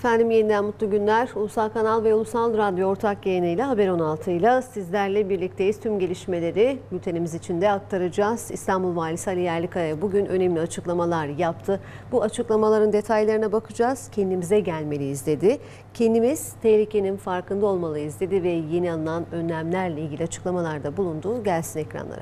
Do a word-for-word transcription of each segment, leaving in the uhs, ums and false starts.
Efendim yeniden mutlu günler. Ulusal Kanal ve Ulusal Radyo ortak yayınıyla Haber on altı ile sizlerle birlikteyiz. Tüm gelişmeleri bültenimiz içinde aktaracağız. İstanbul Valisi Ali Yerlikaya bugün önemli açıklamalar yaptı. Bu açıklamaların detaylarına bakacağız. Kendimize gelmeliyiz dedi. Kendimiz tehlikenin farkında olmalıyız dedi ve yeni alınan önlemlerle ilgili açıklamalarda bulundu. Gelsin ekranlara.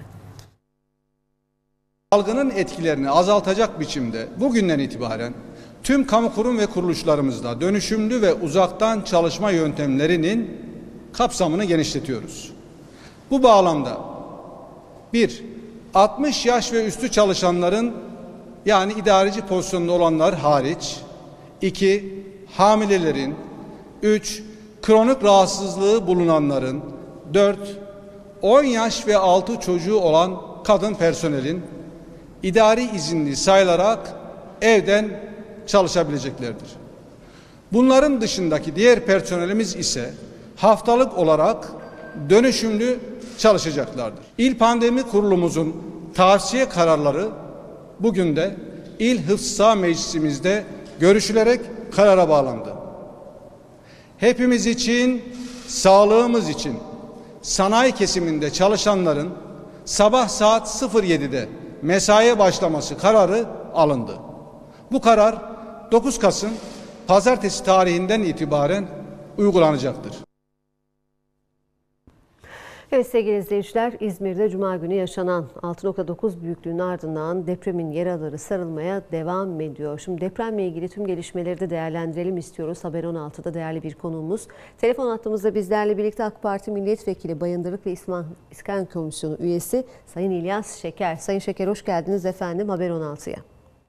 Salgının etkilerini azaltacak biçimde bugünden itibaren tüm kamu kurum ve kuruluşlarımızda dönüşümlü ve uzaktan çalışma yöntemlerinin kapsamını genişletiyoruz. Bu bağlamda bir altmış yaş ve üstü çalışanların yani idareci pozisyonunda olanlar hariç, iki hamilelerin, üç kronik rahatsızlığı bulunanların, dört on yaş ve altı çocuğu olan kadın personelin idari izinli sayılarak evden çalışabileceklerdir. Bunların dışındaki diğer personelimiz ise haftalık olarak dönüşümlü çalışacaklardır. İl Pandemi Kurulumuzun tavsiye kararları bugün de İl Hıfzı Sıha Meclisimizde görüşülerek karara bağlandı. Hepimiz için, sağlığımız için sanayi kesiminde çalışanların sabah saat sıfır yedide mesaiye başlaması kararı alındı. Bu karar dokuz Kasım Pazartesi tarihinden itibaren uygulanacaktır. Evet sevgili izleyiciler, İzmir'de Cuma günü yaşanan altı nokta dokuz büyüklüğünün ardından depremin yaraları sarılmaya devam ediyor. Şimdi depremle ilgili tüm gelişmeleri de değerlendirelim istiyoruz. Haber on altıda değerli bir konuğumuz. Telefon hattımızda bizlerle birlikte AK Parti Milletvekili Bayındırlık ve İskan Komisyonu üyesi Sayın İlyas Şeker. Sayın Şeker hoş geldiniz efendim Haber on altıya.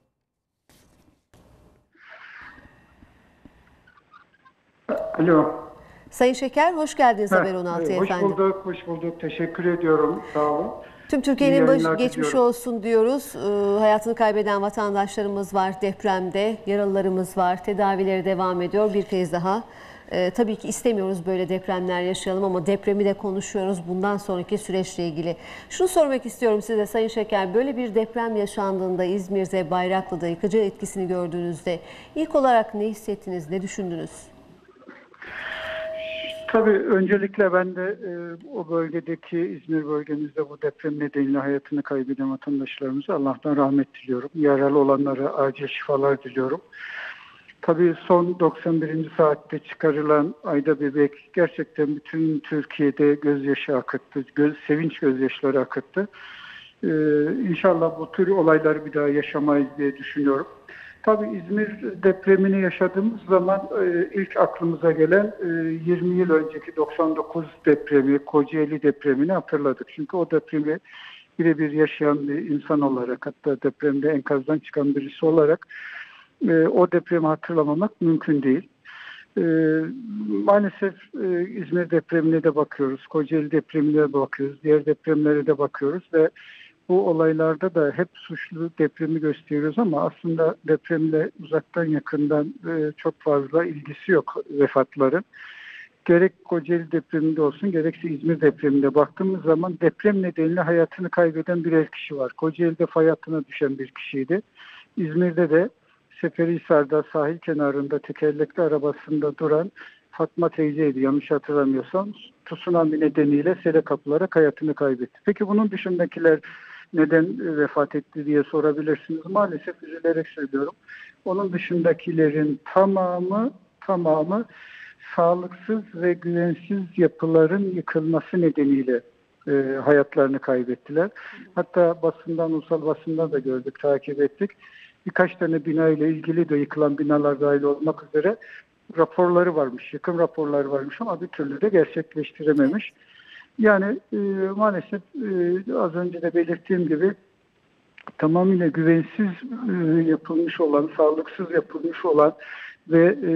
Alo. Sayın Şeker hoş geldiniz Haber on altıya hoş efendim. Hoş bulduk, hoş bulduk. Teşekkür ediyorum. Sağ olun. Tüm Türkiye'nin başı geçmiş diliyorum. olsun diyoruz. Ee, hayatını kaybeden vatandaşlarımız var depremde, yaralılarımız var, tedavileri devam ediyor. Bir kez daha e, tabii ki istemiyoruz böyle depremler yaşayalım ama depremi de konuşuyoruz bundan sonraki süreçle ilgili. Şunu sormak istiyorum size Sayın Şeker, böyle bir deprem yaşandığında İzmir'de, Bayraklı'da yıkıcı etkisini gördüğünüzde ilk olarak ne hissettiniz, ne düşündünüz? Tabii öncelikle ben de e, o bölgedeki İzmir bölgemizde bu deprem nedeniyle hayatını kaybeden vatandaşlarımıza Allah'tan rahmet diliyorum. Yaralı olanlara acil şifalar diliyorum. Tabii son doksan birinci saatte çıkarılan Ayda Bebek gerçekten bütün Türkiye'de gözyaşı akıttı, göz, sevinç gözyaşları akıttı. Ee, İnşallah bu tür olayları bir daha yaşamayız diye düşünüyorum. Tabii İzmir depremini yaşadığımız zaman e, ilk aklımıza gelen e, yirmi yıl önceki doksan dokuz depremi, Kocaeli depremini hatırladık. Çünkü o depremi birebir yaşayan bir insan olarak, hatta depremde enkazdan çıkan birisi olarak e, o depremi hatırlamamak mümkün değil. E, maalesef e, İzmir depremine de bakıyoruz, Kocaeli depremine de bakıyoruz, diğer depremlere de bakıyoruz ve bu olaylarda da hep suçlu depremi gösteriyoruz ama aslında depremle uzaktan yakından e, çok fazla ilgisi yok vefatların. Gerek Kocaeli depreminde olsun gerekse İzmir depreminde baktığımız zaman deprem nedeniyle hayatını kaybeden birer kişi var. Kocaeli'de fay hattına düşen bir kişiydi. İzmir'de de Seferihisar'da sahil kenarında tekerlekli arabasında duran Fatma teyzeydi yanlış hatırlamıyorsam. Tsunami nedeniyle sele kapılarak hayatını kaybetti. Peki bunun dışındakiler neden vefat etti diye sorabilirsiniz. Maalesef üzülerek söylüyorum. Onun dışındakilerin tamamı tamamı sağlıksız ve güvensiz yapıların yıkılması nedeniyle e, hayatlarını kaybettiler. Hatta basından, ulusal basından da gördük, takip ettik. Birkaç tane bina ile ilgili de yıkılan binalar dahil olmak üzere raporları varmış, yıkım raporları varmış ama bir türlü de gerçekleştirememiş. Yani e, maalesef e, az önce de belirttiğim gibi tamamıyla güvensiz e, yapılmış olan, sağlıksız yapılmış olan ve e,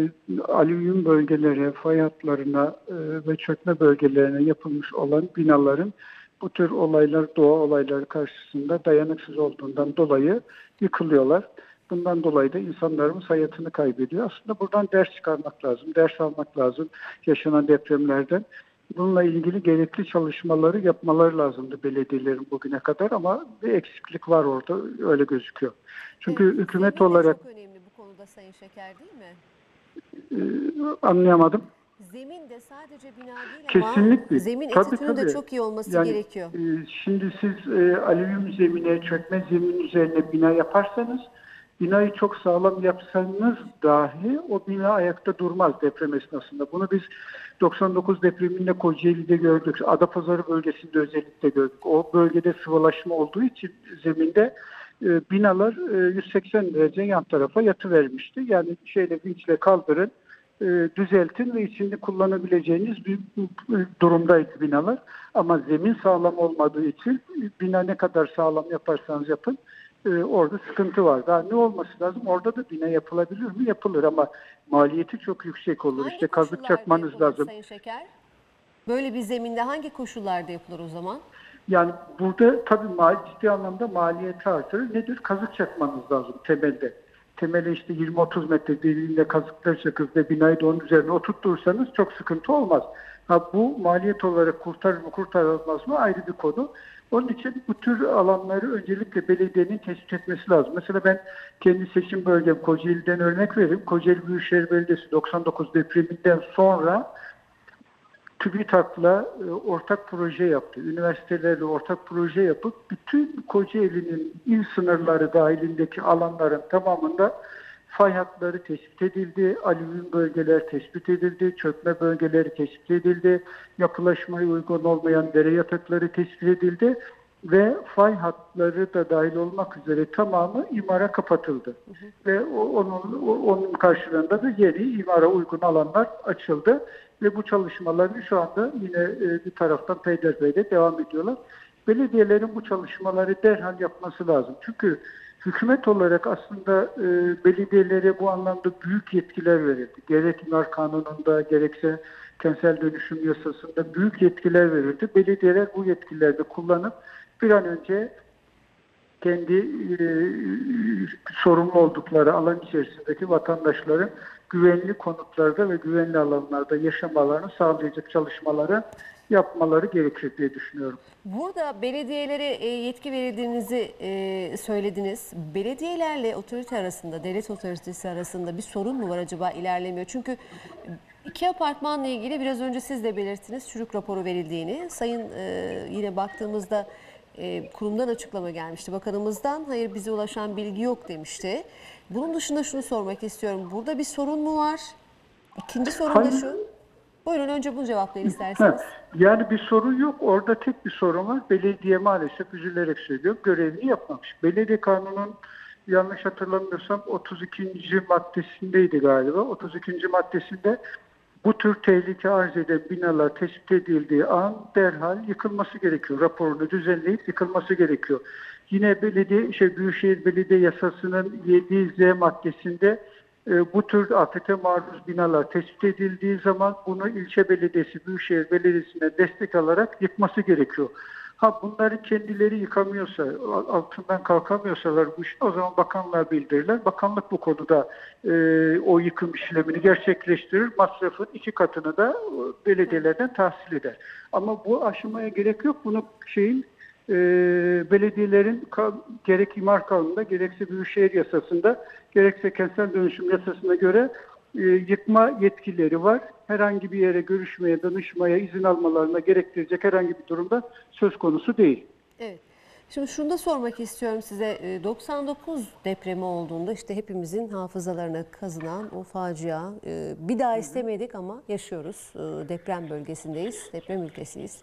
alüvyum bölgelere, fay hatlarına e, ve çökme bölgelerine yapılmış olan binaların bu tür olaylar, doğa olayları karşısında dayanıksız olduğundan dolayı yıkılıyorlar. Bundan dolayı da insanlarımız hayatını kaybediyor. Aslında buradan ders çıkarmak lazım, ders almak lazım yaşanan depremlerden. Bununla ilgili gerekli çalışmaları yapmaları lazımdı belediyelerin bugüne kadar ama bir eksiklik var orada, öyle gözüküyor. Çünkü evet, hükümet olarak... Çok önemli bu konuda Sayın Şeker değil mi? Ee, anlayamadım. Zemin de sadece bina değil Kesinlikle. ama zemin Tabii, etüdünün de tabii. çok iyi olması Yani, gerekiyor. e, şimdi siz e, alüvyum zemine, çökme zemin üzerine bina yaparsanız, binayı çok sağlam yapsanız dahi o bina ayakta durmaz deprem esnasında. Bunu biz doksan dokuz depreminde Kocaeli'de gördük. Adapazarı bölgesinde özellikle gördük. O bölgede sıvılaşma olduğu için zeminde e, binalar e, yüz seksen derece yan tarafa yatıvermişti. Yani şeyle vinçle kaldırın, e, düzeltin ve içinde kullanabileceğiniz bir, bir durumdaydı binalar. Ama zemin sağlam olmadığı için bina ne kadar sağlam yaparsanız yapın e, orada sıkıntı var. Daha ne olması lazım? Orada da bina yapılabilir mi? Yapılır ama maliyeti çok yüksek olur. Hangi İşte kazık koşullarda çakmanız yapılır lazım. Sayın Şeker? Böyle bir zeminde hangi koşullarda yapılır o zaman? Yani burada tabii mal, ciddi anlamda maliyeti artırır. Nedir? Kazık çakmanız lazım temelde. Temele işte yirmi otuz metre derinliğinde kazıklar çakıp ve binayı da onun üzerine oturtursanız çok sıkıntı olmaz. Ha, bu maliyet olarak kurtarır mı kurtarılmaz mı ayrı bir konu. Onun için bu tür alanları öncelikle belediyenin tespit etmesi lazım. Mesela ben kendi seçim bölgem Kocaeli'den örnek vereyim. Kocaeli Büyükşehir Belediyesi doksan dokuz depreminden sonra TÜBİTAK'la e, ortak proje yaptı. Üniversitelerle ortak proje yapıp bütün Kocaeli'nin il sınırları dahilindeki alanların tamamında fay hatları tespit edildi, alüvyum bölgeler tespit edildi, çökme bölgeleri tespit edildi, yapılaşmaya uygun olmayan dere yatakları tespit edildi ve fay hatları da dahil olmak üzere tamamı imara kapatıldı. Hı hı. Ve onun, onun karşılığında da yeni imara uygun alanlar açıldı. Ve bu çalışmaların şu anda yine bir taraftan peyderpeyde devam ediyorlar. Belediyelerin bu çalışmaları derhal yapması lazım. Çünkü hükümet olarak aslında e, belediyelere bu anlamda büyük yetkiler verildi. Gerek imar kanununda gerekse kentsel dönüşüm yasasında büyük yetkiler verildi. Belediyeler bu yetkileri de kullanıp bir an önce kendi e, sorumlu oldukları alan içerisindeki vatandaşların güvenli konutlarda ve güvenli alanlarda yaşamalarını sağlayacak çalışmaları yapmaları gerekir diye düşünüyorum. Burada belediyelere yetki verildiğinizi söylediniz. Belediyelerle otorite arasında, devlet otoritesi arasında bir sorun mu var acaba, ilerlemiyor? Çünkü iki apartmanla ilgili biraz önce siz de belirttiniz, çürük raporu verildiğini. Sayın yine baktığımızda kurumdan açıklama gelmişti. Bakanımızdan hayır bize ulaşan bilgi yok demişti. Bunun dışında şunu sormak istiyorum. Burada bir sorun mu var? İkinci sorun Hayır. da şu. Buyurun önce bunu cevaplayın isterseniz. Yani bir sorun yok. Orada tek bir sorun var. Belediye maalesef üzülerek söylüyorum görevini yapmamış. Belediye kanunun yanlış hatırlamıyorsam otuz ikinci maddesindeydi galiba. otuz ikinci maddesinde bu tür tehlike arz eden binalar tespit edildiği an derhal yıkılması gerekiyor. Raporunu düzenleyip yıkılması gerekiyor. Yine belediye, şey, Büyükşehir Belediye Yasası'nın yedi Z maddesinde e, bu tür afete maruz binalar tespit edildiği zaman bunu ilçe belediyesi, Büyükşehir Belediyesi'ne destek alarak yıkması gerekiyor. Ha bunları kendileri yıkamıyorsa, altından kalkamıyorsalar bu işin o zaman bakanlığa bildirirler. Bakanlık bu konuda e, o yıkım işlemini gerçekleştirir. Masrafın iki katını da belediyelerden tahsil eder. Ama bu aşamaya gerek yok. Bunu şeyin e, belediyelerin gerek imar kanununda, gerekse Büyükşehir Yasası'nda, gerekse kentsel dönüşüm yasasına göre e, yıkma yetkileri var. Herhangi bir yere görüşmeye, danışmaya, izin almalarına gerektirecek herhangi bir durumda söz konusu değil. Evet. Şimdi şunu da sormak istiyorum size. doksan dokuz depremi olduğunda işte hepimizin hafızalarına kazınan o facia. Bir daha istemedik ama yaşıyoruz. Deprem bölgesindeyiz, deprem ülkesiyiz.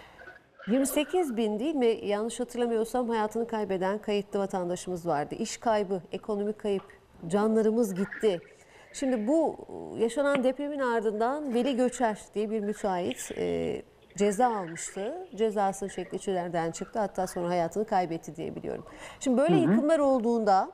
yirmi sekiz bin değil mi? Yanlış hatırlamıyorsam hayatını kaybeden kayıtlı vatandaşımız vardı. İş kaybı, ekonomik kayıp, canlarımız gitti. Şimdi bu yaşanan depremin ardından Veli Göçer diye bir müteahhit e, ceza almıştı. Cezasının şekliçilerden çıktı. Hatta sonra hayatını kaybetti diye biliyorum. Şimdi böyle hı hı. yıkımlar olduğunda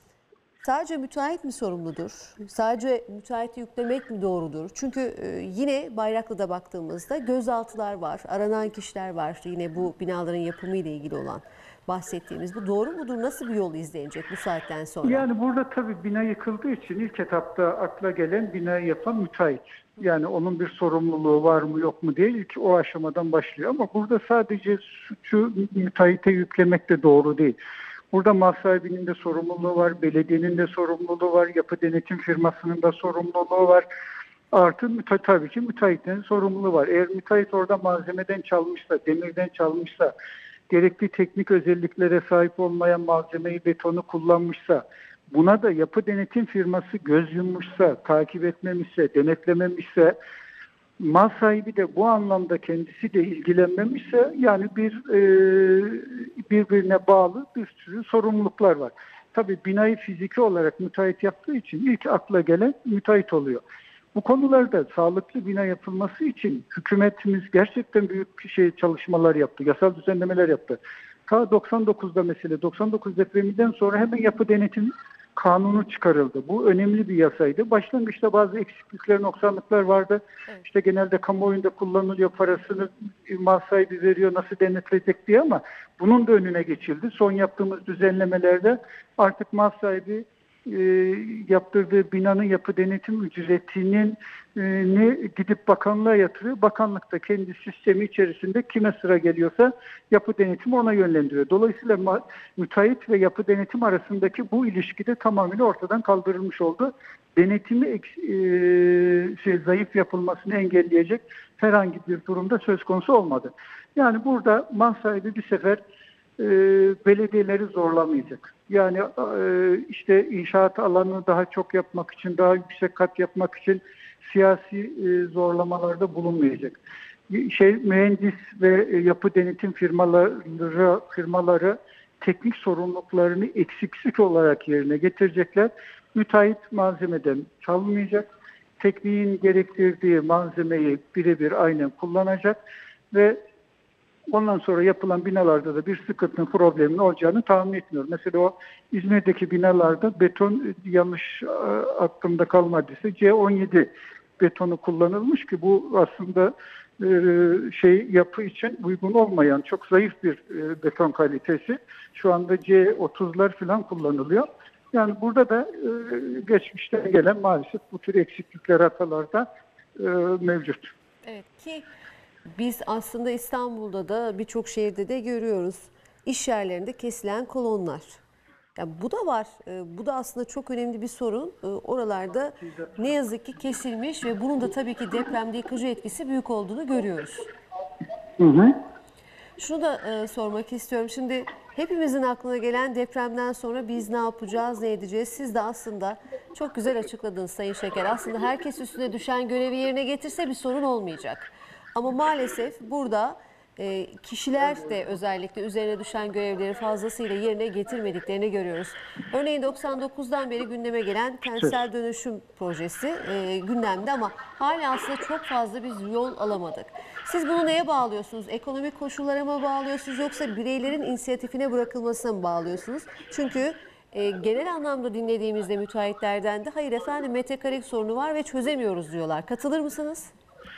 sadece müteahhit mi sorumludur? Sadece müteahhiti yüklemek mi doğrudur? Çünkü e, yine Bayraklı'da baktığımızda gözaltılar var. Aranan kişiler var. Yine bu binaların yapımı ile ilgili olan bahsettiğimiz. Bu doğru mudur? Nasıl bir yol izlenecek bu saatten sonra? Yani burada tabii bina yıkıldığı için ilk etapta akla gelen binayı yapan müteahhit. Yani onun bir sorumluluğu var mı yok mu diye ilk o aşamadan başlıyor. Ama burada sadece suçu müteahhite yüklemek de doğru değil. Burada mal sahibinin de sorumluluğu var, belediyenin de sorumluluğu var, yapı denetim firmasının da sorumluluğu var. Artı müte, tabii ki müteahhitlerin sorumluluğu var. Eğer müteahhit orada malzemeden çalmışsa, demirden çalmışsa, gerekli teknik özelliklere sahip olmayan malzemeyi, betonu kullanmışsa, buna da yapı denetim firması göz yummuşsa, takip etmemişse, denetlememişse, mal sahibi de bu anlamda kendisi de ilgilenmemişse, yani bir e, birbirine bağlı bir sürü sorumluluklar var. Tabii binayı fiziki olarak müteahhit yaptığı için ilk akla gelen müteahhit oluyor. Bu konularda sağlıklı bina yapılması için hükümetimiz gerçekten büyük şey çalışmalar yaptı, yasal düzenlemeler yaptı. Ta doksan dokuzda mesela doksan dokuz depreminden sonra hemen yapı denetim kanunu çıkarıldı. Bu önemli bir yasaydı. Başlangıçta bazı eksiklikler, noksanlıklar vardı. Evet. İşte genelde kamuoyunda kullanılıyor, parasını mal sahibi veriyor, nasıl denetleyecek diye, ama bunun da önüne geçildi. Son yaptığımız düzenlemelerde artık mal sahibi e, yaptırdığı binanın yapı denetim ücretinin e, ne gidip bakanlığa yatırıyor. Bakanlık da kendi sistemi içerisinde kime sıra geliyorsa yapı denetimi ona yönlendiriyor. Dolayısıyla ma- müteahhit ve yapı denetim arasındaki bu ilişki de tamamen ortadan kaldırılmış oldu. Denetimi e, şey, zayıf yapılmasını engelleyecek herhangi bir durumda söz konusu olmadı. Yani burada mal sahibi bir sefer e, belediyeleri zorlamayacak. Yani e, işte inşaat alanını daha çok yapmak için, daha yüksek kat yapmak için siyasi e, zorlamalarda bulunmayacak. Şey, mühendis ve yapı denetim firmaları firmaları teknik sorumluluklarını eksiksiz olarak yerine getirecekler. Müteahhit malzemeden çalmayacak. Tekniğin gerektirdiği malzemeyi birebir aynen kullanacak ve ondan sonra yapılan binalarda da bir sıkıntının, problemin olacağını tahmin etmiyorum. Mesela o İzmir'deki binalarda beton, yanlış aklımda kalmadıysa C on yedi betonu kullanılmış ki bu aslında e, şey yapı için uygun olmayan çok zayıf bir e, beton kalitesi. Şu anda C otuzlar falan kullanılıyor. Yani burada da e, geçmişten gelen maalesef bu tür eksiklikler, hatalarda e, mevcut. Evet ki biz aslında İstanbul'da da birçok şehirde de görüyoruz. İş yerlerinde kesilen kolonlar. Yani bu da var. Bu da aslında çok önemli bir sorun. Oralarda ne yazık ki kesilmiş ve bunun da tabii ki depremde yıkıcı etkisi büyük olduğunu görüyoruz. Hı hı. Şunu da e, sormak istiyorum. Şimdi hepimizin aklına gelen depremden sonra biz ne yapacağız, ne edeceğiz? Siz de aslında çok güzel açıkladınız Sayın Şeker. Aslında herkes üstüne düşen görevi yerine getirse bir sorun olmayacak. Ama maalesef burada e, kişiler de özellikle üzerine düşen görevleri fazlasıyla yerine getirmediklerini görüyoruz. Örneğin doksan dokuzdan beri gündeme gelen kentsel dönüşüm projesi e, gündemde ama hala aslında çok fazla biz yol alamadık. Siz bunu neye bağlıyorsunuz? Ekonomik koşullara mı bağlıyorsunuz yoksa bireylerin inisiyatifine bırakılmasına mı bağlıyorsunuz? Çünkü e, genel anlamda dinlediğimizde müteahhitlerden de hayır efendim metrekarelik sorunu var ve çözemiyoruz diyorlar. Katılır mısınız?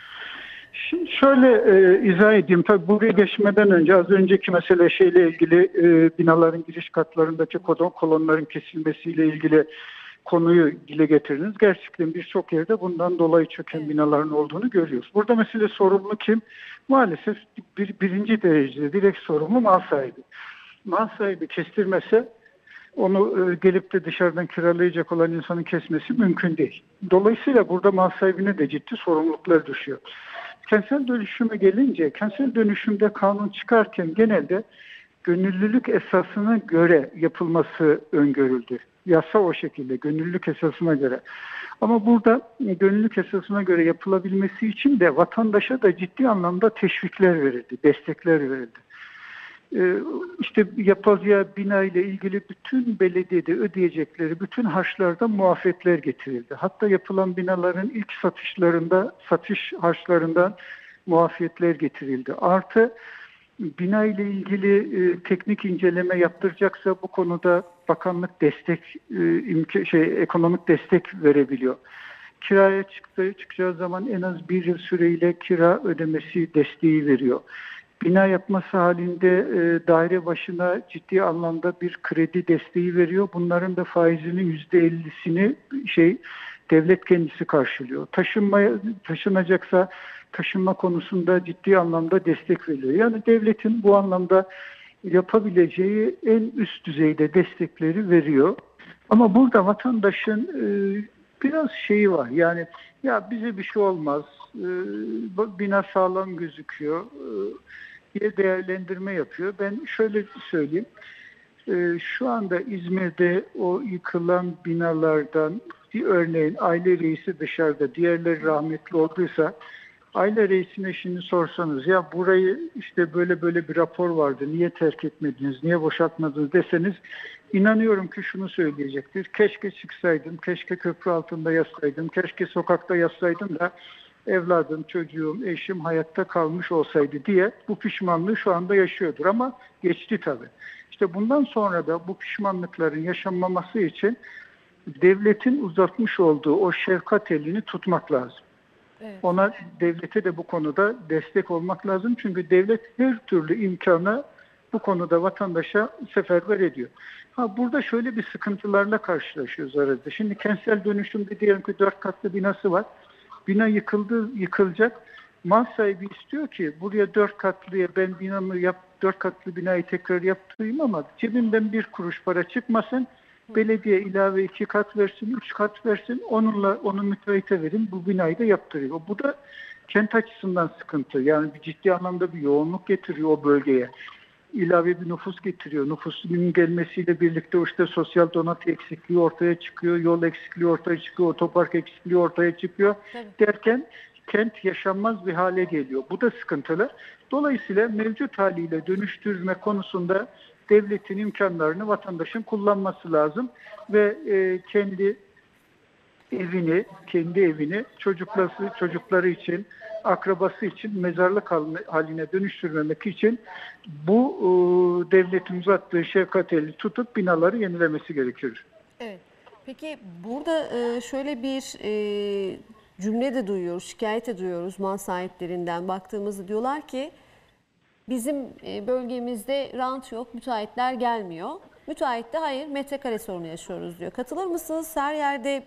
Şimdi şöyle e, izah edeyim. Tabii buraya geçmeden önce az önceki mesele şeyle ilgili e, binaların giriş katlarındaki kolon, kolonların kesilmesiyle ilgili konuyu dile getirdiniz. Gerçekten birçok yerde bundan dolayı çöken evet. binaların olduğunu görüyoruz. Burada mesele sorumlu kim? Maalesef bir, birinci derecede direkt sorumlu mal sahibi. Mal sahibi kestirmese onu e, gelip de dışarıdan kiralayacak olan insanın kesmesi mümkün değil. Dolayısıyla burada mal sahibine de ciddi sorumluluklar düşüyor. Kentsel dönüşüme gelince, kentsel dönüşümde kanun çıkarken genelde gönüllülük esasına göre yapılması öngörüldü. Yasa o şekilde, gönüllülük esasına göre. Ama burada gönüllülük esasına göre yapılabilmesi için de vatandaşa da ciddi anlamda teşvikler verildi, destekler verildi. Ee, işte yapılacağı bina ile ilgili bütün belediyede ödeyecekleri bütün harçlardan muafiyetler getirildi. Hatta yapılan binaların ilk satışlarında, satış harçlarından muafiyetler getirildi. Artı bina ile ilgili e, teknik inceleme yaptıracaksa bu konuda bakanlık destek, e, imkan, şey ekonomik destek verebiliyor. Kiraya çıktı, çıkacağı zaman en az bir yıl süreyle kira ödemesi desteği veriyor. Bina yapması halinde e, daire başına ciddi anlamda bir kredi desteği veriyor. Bunların da faizinin yüzde ellisini şey devlet kendisi karşılıyor. Taşınmaya taşınacaksa taşınma konusunda ciddi anlamda destek veriyor. Yani devletin bu anlamda yapabileceği en üst düzeyde destekleri veriyor. Ama burada vatandaşın e, biraz şeyi var. Yani ya bize bir şey olmaz, e, bina sağlam gözüküyor e, diye değerlendirme yapıyor. Ben şöyle söyleyeyim. E, şu anda İzmir'de o yıkılan binalardan bir örneğin aile reisi dışarıda, diğerleri rahmetli olduysa aile reisine şimdi sorsanız ya burayı işte böyle böyle bir rapor vardı, niye terk etmediniz, niye boşaltmadınız deseniz inanıyorum ki şunu söyleyecektir. Keşke çıksaydım, keşke köprü altında yatsaydım, keşke sokakta yatsaydım da evladım, çocuğum, eşim hayatta kalmış olsaydı diye bu pişmanlığı şu anda yaşıyordur ama geçti tabii. İşte bundan sonra da bu pişmanlıkların yaşanmaması için devletin uzatmış olduğu o şefkat elini tutmak lazım. Evet. Ona devlete de bu konuda destek olmak lazım. Çünkü devlet her türlü imkanı bu konuda vatandaşa seferber ediyor. Ha burada şöyle bir sıkıntılarla karşılaşıyoruz arada. Şimdi kentsel dönüşümde diyelim ki dört katlı binası var. Bina yıkıldı, yıkılacak. Mal sahibi istiyor ki buraya dört katlıya ben binamı yap, dört katlı binayı tekrar yaptırayım ama cebimden bir kuruş para çıkmasın. Belediye ilave iki kat versin, üç kat versin, onunla onu müteahhite verin, bu binayı da yaptırıyor. Bu da kent açısından sıkıntı. Yani bir ciddi anlamda bir yoğunluk getiriyor o bölgeye. İlave bir nüfus getiriyor. Nüfusun gelmesiyle birlikte işte sosyal donatı eksikliği ortaya çıkıyor, yol eksikliği ortaya çıkıyor, otopark eksikliği ortaya çıkıyor. Tabii. Derken kent yaşanmaz bir hale geliyor. Bu da sıkıntılı. Dolayısıyla mevcut haliyle dönüştürme konusunda devletin imkanlarını vatandaşın kullanması lazım ve e, kendi evini, kendi evini çocukları, çocukları için, akrabası için mezarlık haline dönüştürmemek için bu e, devletin uzattığı şefkat eli tutup binaları yenilemesi gerekir. Evet. Peki burada e, şöyle bir e, cümle de duyuyoruz, şikayet de duyuyoruz mal sahiplerinden. Baktığımızda diyorlar ki bizim bölgemizde rant yok, müteahhitler gelmiyor. Müteahhit de hayır, metrekare sorunu yaşıyoruz diyor. Katılır mısınız? Her yerde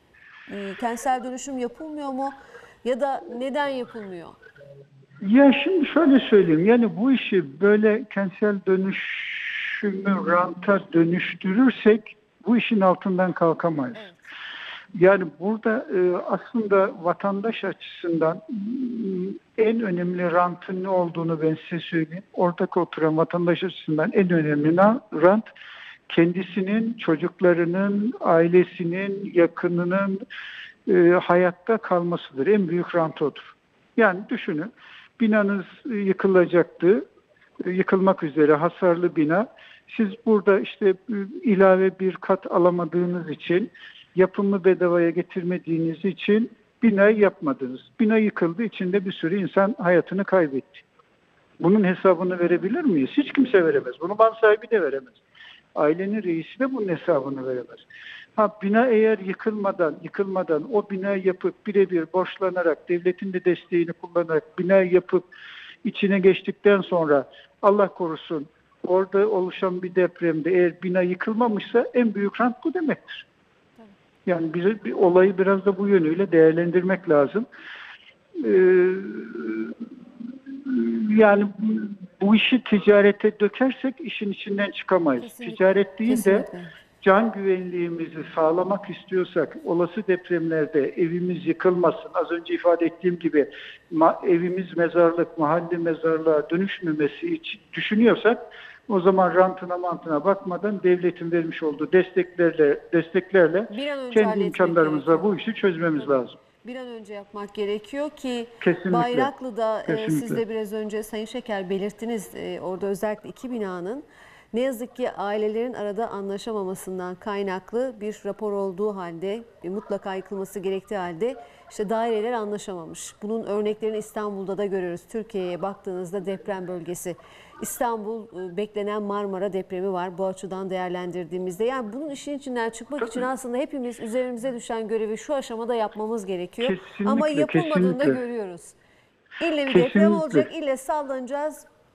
e, kentsel dönüşüm yapılmıyor mu? Ya da neden yapılmıyor? Ya şimdi şöyle söyleyeyim. Yani bu işi böyle kentsel dönüşümü ranta dönüştürürsek bu işin altından kalkamayız. Evet. Yani burada e, aslında vatandaş açısından en önemli rantın ne olduğunu ben size söyleyeyim. Oradaki oturan vatandaş açısından en önemli rant kendisinin, çocuklarının, ailesinin, yakınının e, hayatta kalmasıdır. En büyük rant odur. Yani düşünün, binanız yıkılacaktı, yıkılmak üzere hasarlı bina. Siz burada işte ilave bir kat alamadığınız için, yapımı bedavaya getirmediğiniz için binayı yapmadınız. Bina yıkıldı, içinde bir sürü insan hayatını kaybetti. Bunun hesabını verebilir miyiz? Hiç kimse veremez. Bunu mal sahibi de veremez. Ailenin reisi de bunun hesabını veremez. Ha, bina eğer yıkılmadan, yıkılmadan o binayı yapıp birebir borçlanarak, devletin de desteğini kullanarak binayı yapıp içine geçtikten sonra Allah korusun orada oluşan bir depremde eğer bina yıkılmamışsa en büyük rant bu demektir. Yani bize bir olayı biraz da bu yönüyle değerlendirmek lazım. Ee, yani bu işi ticarete dökersek işin içinden çıkamayız. Kesinlikle. Ticaret değil Kesinlikle. de can güvenliğimizi sağlamak istiyorsak, olası depremlerde evimiz yıkılmasın, az önce ifade ettiğim gibi evimiz mezarlık, mahalle mezarlığa dönüşmemesi için düşünüyorsak, o zaman rantına mantına bakmadan devletin vermiş olduğu desteklerle desteklerle kendi imkanlarımızla bu işi çözmemiz lazım. Bir an önce yapmak gerekiyor ki Kesinlikle. Bayraklı'da Kesinlikle. E, siz de biraz önce Sayın Şeker belirttiniz. E, orada özellikle iki binanın ne yazık ki ailelerin arada anlaşamamasından kaynaklı bir rapor olduğu halde, e, mutlaka yıkılması gerektiği halde işte daireler anlaşamamış. Bunun örneklerini İstanbul'da da görüyoruz. Türkiye'ye baktığınızda deprem bölgesi. İstanbul beklenen Marmara depremi var bu açıdan değerlendirdiğimizde. Yani bunun işin içinden çıkmak Tabii. için aslında hepimiz üzerimize düşen görevi şu aşamada yapmamız gerekiyor. Kesinlikle, Ama yapılmadığını da kesinlikle. görüyoruz. İlle bir Kesinlikle. deprem olacak, ille sallanacağız.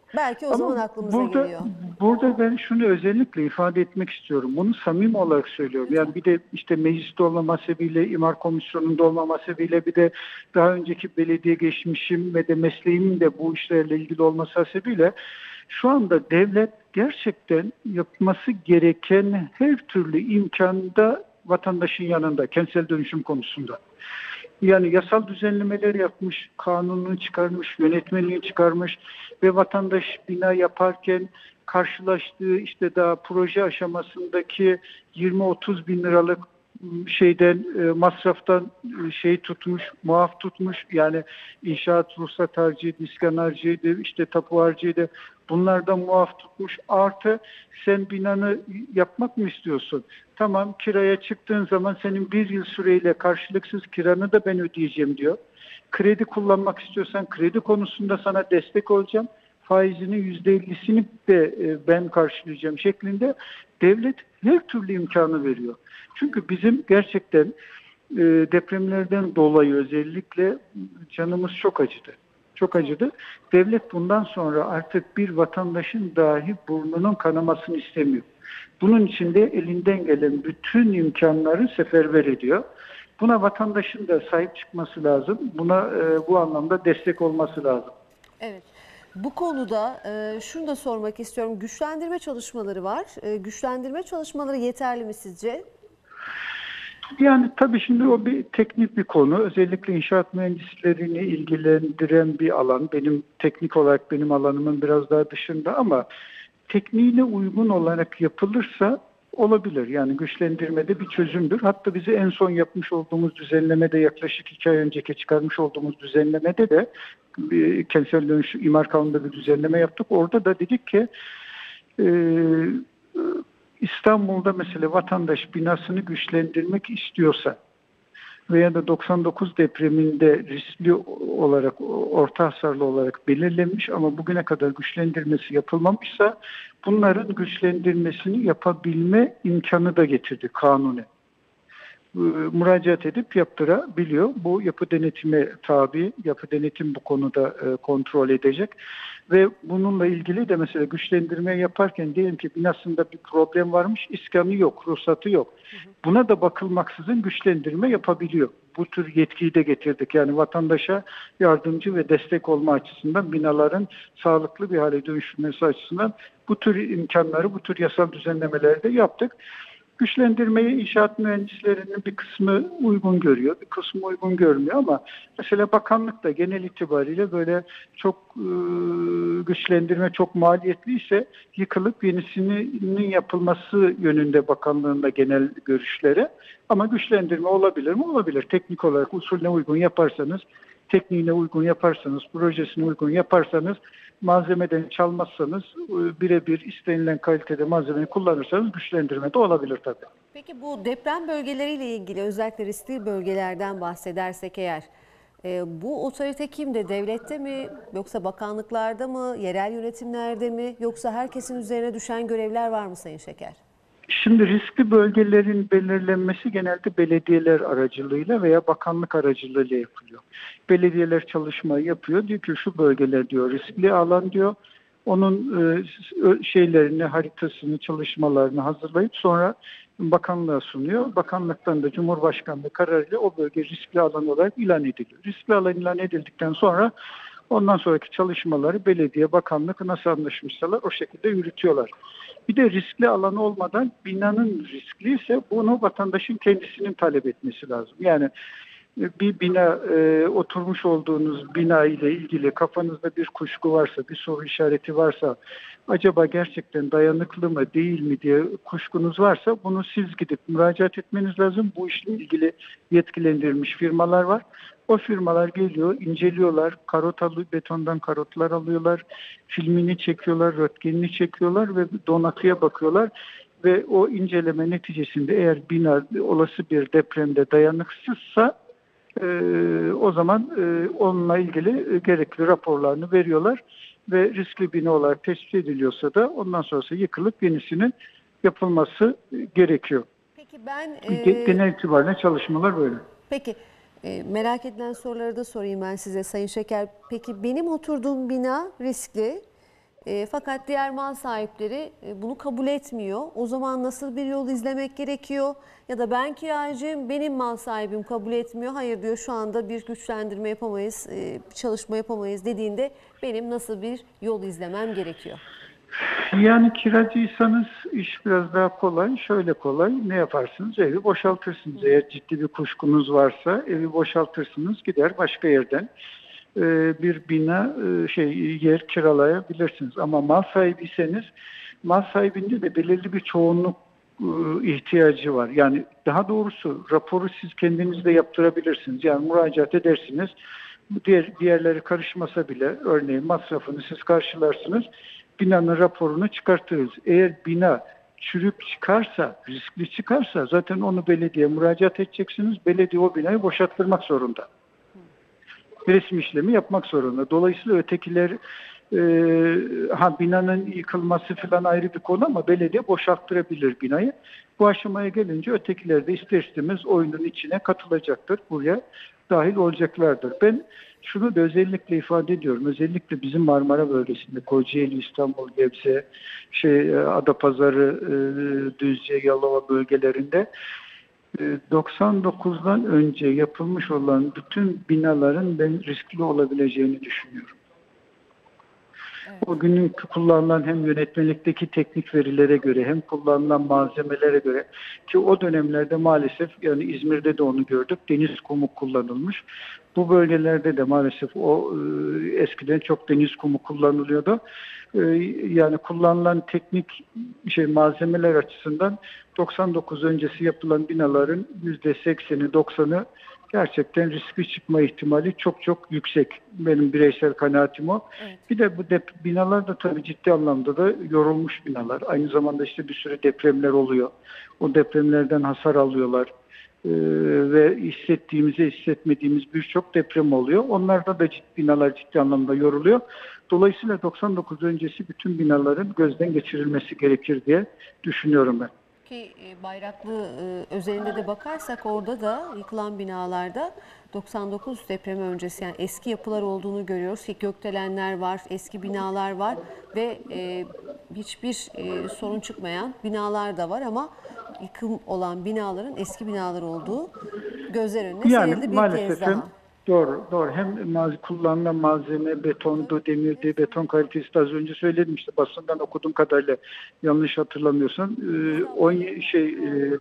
Belki o Ama zaman aklımıza burada, geliyor. Burada ben şunu özellikle ifade etmek istiyorum. Bunu samimi olarak söylüyorum. Yani bir de işte mecliste olmama sebebiyle, imar komisyonunda olmama sebebiyle, bir de daha önceki belediye geçmişim ve de mesleğimin de bu işlerle ilgili olması sebebiyle şu anda devlet gerçekten yapması gereken her türlü imkanda vatandaşın yanında, kentsel dönüşüm konusunda. Yani yasal düzenlemeler yapmış, kanununu çıkarmış, yönetmeliği çıkarmış ve vatandaş bina yaparken karşılaştığı işte daha proje aşamasındaki yirmi otuz bin liralık şeyden e, masraftan e, şey tutmuş, muaf tutmuş. Yani inşaat ruhsat harcıydı, iskan harcıydı, işte tapu harcıydı. Bunlardan muaf tutmuş. Artı sen binanı yapmak mı istiyorsun? Tamam, kiraya çıktığın zaman senin bir yıl süreyle karşılıksız kiranı da ben ödeyeceğim diyor. Kredi kullanmak istiyorsan kredi konusunda sana destek olacağım. Faizinin yüzde ellisini de ben karşılayacağım şeklinde devlet her türlü imkanı veriyor. Çünkü bizim gerçekten depremlerden dolayı özellikle canımız çok acıdı. Çok acıdı. Devlet bundan sonra artık bir vatandaşın dahi burnunun kanamasını istemiyor. Bunun için de elinden gelen bütün imkanları seferber ediyor. Buna vatandaşın da sahip çıkması lazım. Buna e, bu anlamda destek olması lazım. Evet. Bu konuda e, şunu da sormak istiyorum. Güçlendirme çalışmaları var. E, güçlendirme çalışmaları yeterli mi sizce? Yani tabii şimdi o bir teknik bir konu. Özellikle inşaat mühendislerini ilgilendiren bir alan. Benim teknik olarak benim alanımın biraz daha dışında ama tekniğine uygun olarak yapılırsa olabilir. Yani güçlendirmede bir çözümdür. Hatta bize en son yapmış olduğumuz düzenlemede, yaklaşık iki ay önceki çıkarmış olduğumuz düzenlemede de bir kentsel dönüşüm imar kanununda bir düzenleme yaptık. Orada da dedik ki e, İstanbul'da mesela vatandaş binasını güçlendirmek istiyorsa veya da doksan dokuz depreminde riskli olarak, orta hasarlı olarak belirlenmiş ama bugüne kadar güçlendirmesi yapılmamışsa bunların güçlendirmesini yapabilme imkanı da getirdi kanunen. Müracaat edip yaptırabiliyor. Bu yapı denetime tabi. Yapı denetim bu konuda e, kontrol edecek. Ve bununla ilgili de mesela güçlendirme yaparken diyelim ki binasında bir problem varmış, iskanı yok, ruhsatı yok. Buna da bakılmaksızın güçlendirme yapabiliyor. Bu tür yetkiyi de getirdik. Yani vatandaşa yardımcı ve destek olma açısından, binaların sağlıklı bir hale dönüşülmesi açısından bu tür imkanları, bu tür yasal düzenlemeleri de yaptık. Güçlendirmeyi inşaat mühendislerinin bir kısmı uygun görüyor, bir kısmı uygun görmüyor ama mesela bakanlık da genel itibariyle böyle çok e, güçlendirme çok maliyetliyse yıkılıp yenisinin yapılması yönünde bakanlığın da genel görüşleri. Ama güçlendirme olabilir mi? Olabilir. Teknik olarak usulüne uygun yaparsanız, tekniğine uygun yaparsanız, projesine uygun yaparsanız, malzemeden çalmazsanız, birebir istenilen kalitede malzemeyi kullanırsanız güçlendirme de olabilir tabii. Peki bu deprem bölgeleriyle ilgili, özellikle riskli bölgelerden bahsedersek eğer, e, bu otorite kimde? Devlette mi, yoksa bakanlıklarda mı, yerel yönetimlerde mi, yoksa herkesin üzerine düşen görevler var mı Sayın Şeker? Şimdi riskli bölgelerin belirlenmesi genelde belediyeler aracılığıyla veya bakanlık aracılığıyla yapılıyor. Belediyeler çalışma yapıyor. Diyor ki şu bölgeler diyor riskli alan diyor. Onun e, şeylerini, haritasını, çalışmalarını hazırlayıp sonra bakanlığa sunuyor. Bakanlıktan da Cumhurbaşkanlığı kararıyla o bölge riskli alan olarak ilan ediliyor. Riskli alan ilan edildikten sonra ondan sonraki çalışmaları belediye, bakanlık nasıl anlaşmışsalar o şekilde yürütüyorlar. Bir de riskli alan olmadan binanın riskliyse bunu vatandaşın kendisinin talep etmesi lazım. Yani bir bina, e, oturmuş olduğunuz bina ile ilgili kafanızda bir kuşku varsa, bir soru işareti varsa, acaba gerçekten dayanıklı mı değil mi diye kuşkunuz varsa bunu siz gidip müracaat etmeniz lazım. Bu işle ilgili yetkilendirilmiş firmalar var. O firmalar geliyor, inceliyorlar, karot alıyor, betondan karotlar alıyorlar, filmini çekiyorlar, röntgenini çekiyorlar ve donatıya bakıyorlar. Ve o inceleme neticesinde eğer bina olası bir depremde dayanıksızsa e, o zaman e, onunla ilgili gerekli raporlarını veriyorlar. Ve riskli bina olarak tespit ediliyorsa da ondan sonrası yıkılıp yenisinin yapılması gerekiyor. Peki ben... E... Genel itibariyle çalışmalar böyle. Peki. E, merak edilen soruları da sorayım ben size Sayın Şeker. Peki benim oturduğum bina riskli. E, fakat diğer mal sahipleri e, bunu kabul etmiyor. O zaman nasıl bir yol izlemek gerekiyor? Ya da ben kiracıyım, benim mal sahibim kabul etmiyor. Hayır diyor, şu anda bir güçlendirme yapamayız, e, bir çalışma yapamayız dediğinde benim nasıl bir yol izlemem gerekiyor? Yani kiracıysanız iş biraz daha kolay. Şöyle kolay. Ne yaparsınız? Evi boşaltırsınız. Eğer ciddi bir kuşkunuz varsa evi boşaltırsınız. Gider başka yerden e, bir bina e, şey yer kiralayabilirsiniz. Ama mal sahibiyseniz mal sahibinde de belirli bir çoğunluk e, ihtiyacı var. Yani daha doğrusu raporu siz kendiniz de yaptırabilirsiniz. Yani müracaat edersiniz. Diğer, diğerleri karışmasa bile örneğin masrafını siz karşılarsınız. Binanın raporunu çıkartırız. Eğer bina çürük çıkarsa, riskli çıkarsa zaten onu belediyeye müracaat edeceksiniz. Belediye o binayı boşalttırmak zorunda. Resmi işlemi yapmak zorunda. Dolayısıyla ötekiler e, ha binanın yıkılması falan ayrı bir konu ama belediye boşalttırabilir binayı. Bu aşamaya gelince ötekiler de ister istemez oyunun içine katılacaktır. Buraya dahil olacaklardır. Ben şunu da özellikle ifade ediyorum. Özellikle bizim Marmara bölgesinde Kocaeli, İstanbul, Gebze, şey Adapazarı, Düzce, Yalova bölgelerinde doksan dokuzdan önce yapılmış olan bütün binaların ben riskli olabileceğini düşünüyorum. Evet. O günün kullanılan hem yönetmelikteki teknik verilere göre hem kullanılan malzemelere göre ki o dönemlerde maalesef yani İzmir'de de onu gördük. Deniz kumu kullanılmış. Bu bölgelerde de maalesef o e, eskiden çok deniz kumu kullanılıyordu. E, yani kullanılan teknik şey malzemeler açısından doksan dokuz öncesi yapılan binaların yüzde sekseni doksanı gerçekten riskli çıkma ihtimali çok çok yüksek. Benim bireysel kanaatim o. Evet. Bir de bu dep- binalar da tabii ciddi anlamda da yorulmuş binalar. Aynı zamanda işte bir sürü depremler oluyor. O depremlerden hasar alıyorlar. Ee, ve hissettiğimizi hissetmediğimiz birçok deprem oluyor. Onlarda da ciddi, binalar ciddi anlamda yoruluyor. Dolayısıyla doksan dokuz öncesi bütün binaların gözden geçirilmesi gerekir diye düşünüyorum ben. Ki Bayraklı özelinde de bakarsak orada da yıkılan binalarda doksan dokuz depremi öncesi yani eski yapılar olduğunu görüyoruz ki gökdelenler var, eski binalar var ve e, hiçbir e, sorun çıkmayan binalar da var ama yıkım olan binaların eski binalar olduğu gözler önüne yani, serildi bir kez daha. Doğru, doğru. Hem maz- kullanılan malzeme betondu, demirdi, beton kalitesi de az önce söyledim işte basından okuduğum kadarıyla yanlış hatırlamıyorsam e, on, şey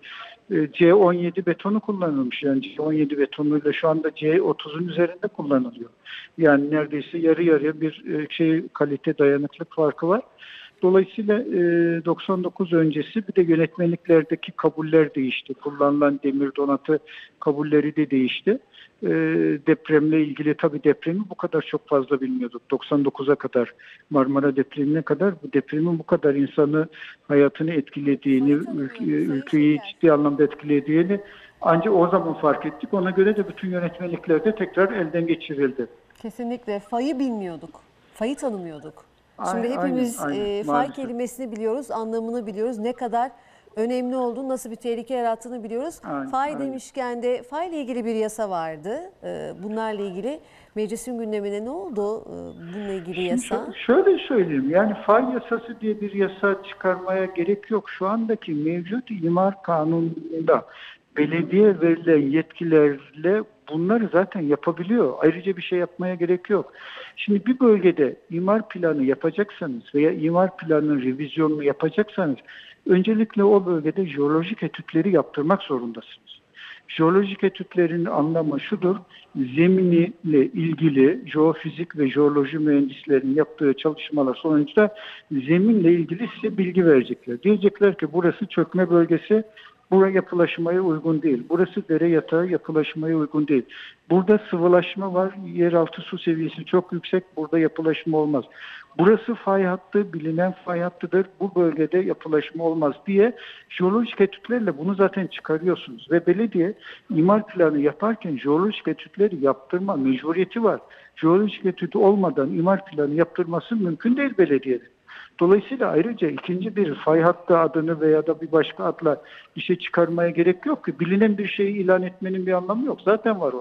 e, C on yedi betonu kullanılmış. Yani C on yedi betonuyla şu anda C otuzun üzerinde kullanılıyor. Yani neredeyse yarı yarıya bir e, şey kalite dayanıklık farkı var. Dolayısıyla e, doksan dokuz öncesi bir de yönetmeliklerdeki kabuller değişti. Kullanılan demir donatı kabulleri de değişti. E, depremle ilgili tabii depremi bu kadar çok fazla bilmiyorduk. doksan dokuza kadar Marmara depremine kadar bu depremin bu kadar insanı hayatını etkilediğini, ülke, ülkeyi ciddi anlamda etkilediğini ancak o zaman fark ettik. Ona göre de bütün yönetmeliklerde tekrar elden geçirildi. Kesinlikle fayı bilmiyorduk. Fayı tanımıyorduk. Şimdi hepimiz aynen, aynen, e, fay kelimesini biliyoruz, anlamını biliyoruz. Ne kadar önemli olduğunu, nasıl bir tehlike yarattığını biliyoruz. Aynen, fay aynen. Demişken de fayla ilgili bir yasa vardı. E, bunlarla ilgili meclisin gündemine ne oldu e, bununla ilgili yasa? Şimdi şöyle söyleyeyim, yani fay yasası diye bir yasa çıkarmaya gerek yok. Şu andaki mevcut imar kanununda belediye verilen yetkilerle bunları zaten yapabiliyor. Ayrıca bir şey yapmaya gerek yok. Şimdi bir bölgede imar planı yapacaksanız veya imar planının revizyonunu yapacaksanız öncelikle o bölgede jeolojik etütleri yaptırmak zorundasınız. Jeolojik etütlerin anlamı şudur, zeminiyle ilgili jeofizik ve jeoloji mühendislerinin yaptığı çalışmalar sonucunda zeminle ilgili size bilgi verecekler. Diyecekler ki burası çökme bölgesi, buraya yapılaşmaya uygun değil. Burası dere yatağı yapılaşmaya uygun değil. Burada sıvılaşma var, yeraltı su seviyesi çok yüksek, burada yapılaşma olmaz. Burası fay hattı, bilinen fay hattıdır, bu bölgede yapılaşma olmaz diye jeolojik etütlerle bunu zaten çıkarıyorsunuz. Ve belediye imar planı yaparken jeolojik etütleri yaptırma mecburiyeti var. Jeolojik etütü olmadan imar planı yaptırması mümkün değil belediyenin. Dolayısıyla ayrıca ikinci bir fay hattı adını veya da bir başka adla bir şey çıkarmaya gerek yok ki. Bilinen bir şeyi ilan etmenin bir anlamı yok. Zaten var o.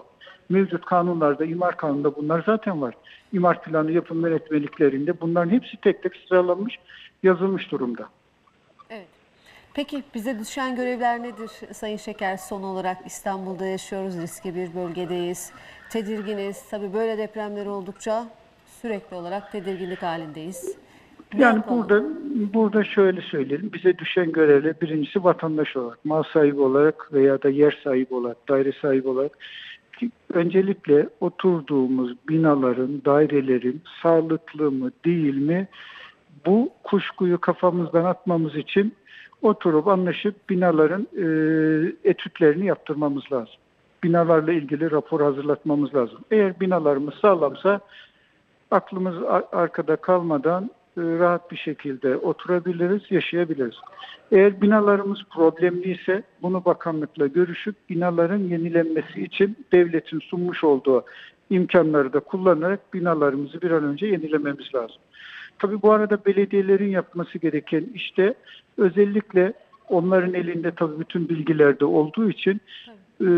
Mevcut kanunlarda, imar kanununda bunlar zaten var. İmar planı yapım yönetmeliklerinde bunların hepsi tek tek sıralanmış, yazılmış durumda. Evet. Peki bize düşen görevler nedir Sayın Şeker? Son olarak İstanbul'da yaşıyoruz, riskli bir bölgedeyiz, tedirginiz. Tabii böyle depremler oldukça sürekli olarak tedirginlik halindeyiz. Ne Yani yapalım? burada burada şöyle söyleyelim. Bize düşen görevler birincisi vatandaş olarak, mal sahibi olarak veya da yer sahibi olarak, daire sahibi olarak ki öncelikle oturduğumuz binaların, dairelerin sağlıklı mı değil mi, bu kuşkuyu kafamızdan atmamız için oturup anlaşıp binaların e, etütlerini yaptırmamız lazım. Binalarla ilgili rapor hazırlatmamız lazım. Eğer binalarımız sağlamsa aklımız arkada kalmadan rahat bir şekilde oturabiliriz, yaşayabiliriz. Eğer binalarımız problemliyse bunu bakanlıkla görüşüp binaların yenilenmesi için devletin sunmuş olduğu imkanları da kullanarak binalarımızı bir an önce yenilememiz lazım. Tabii bu arada belediyelerin yapması gereken işte özellikle onların elinde tabii bütün bilgiler de olduğu için e,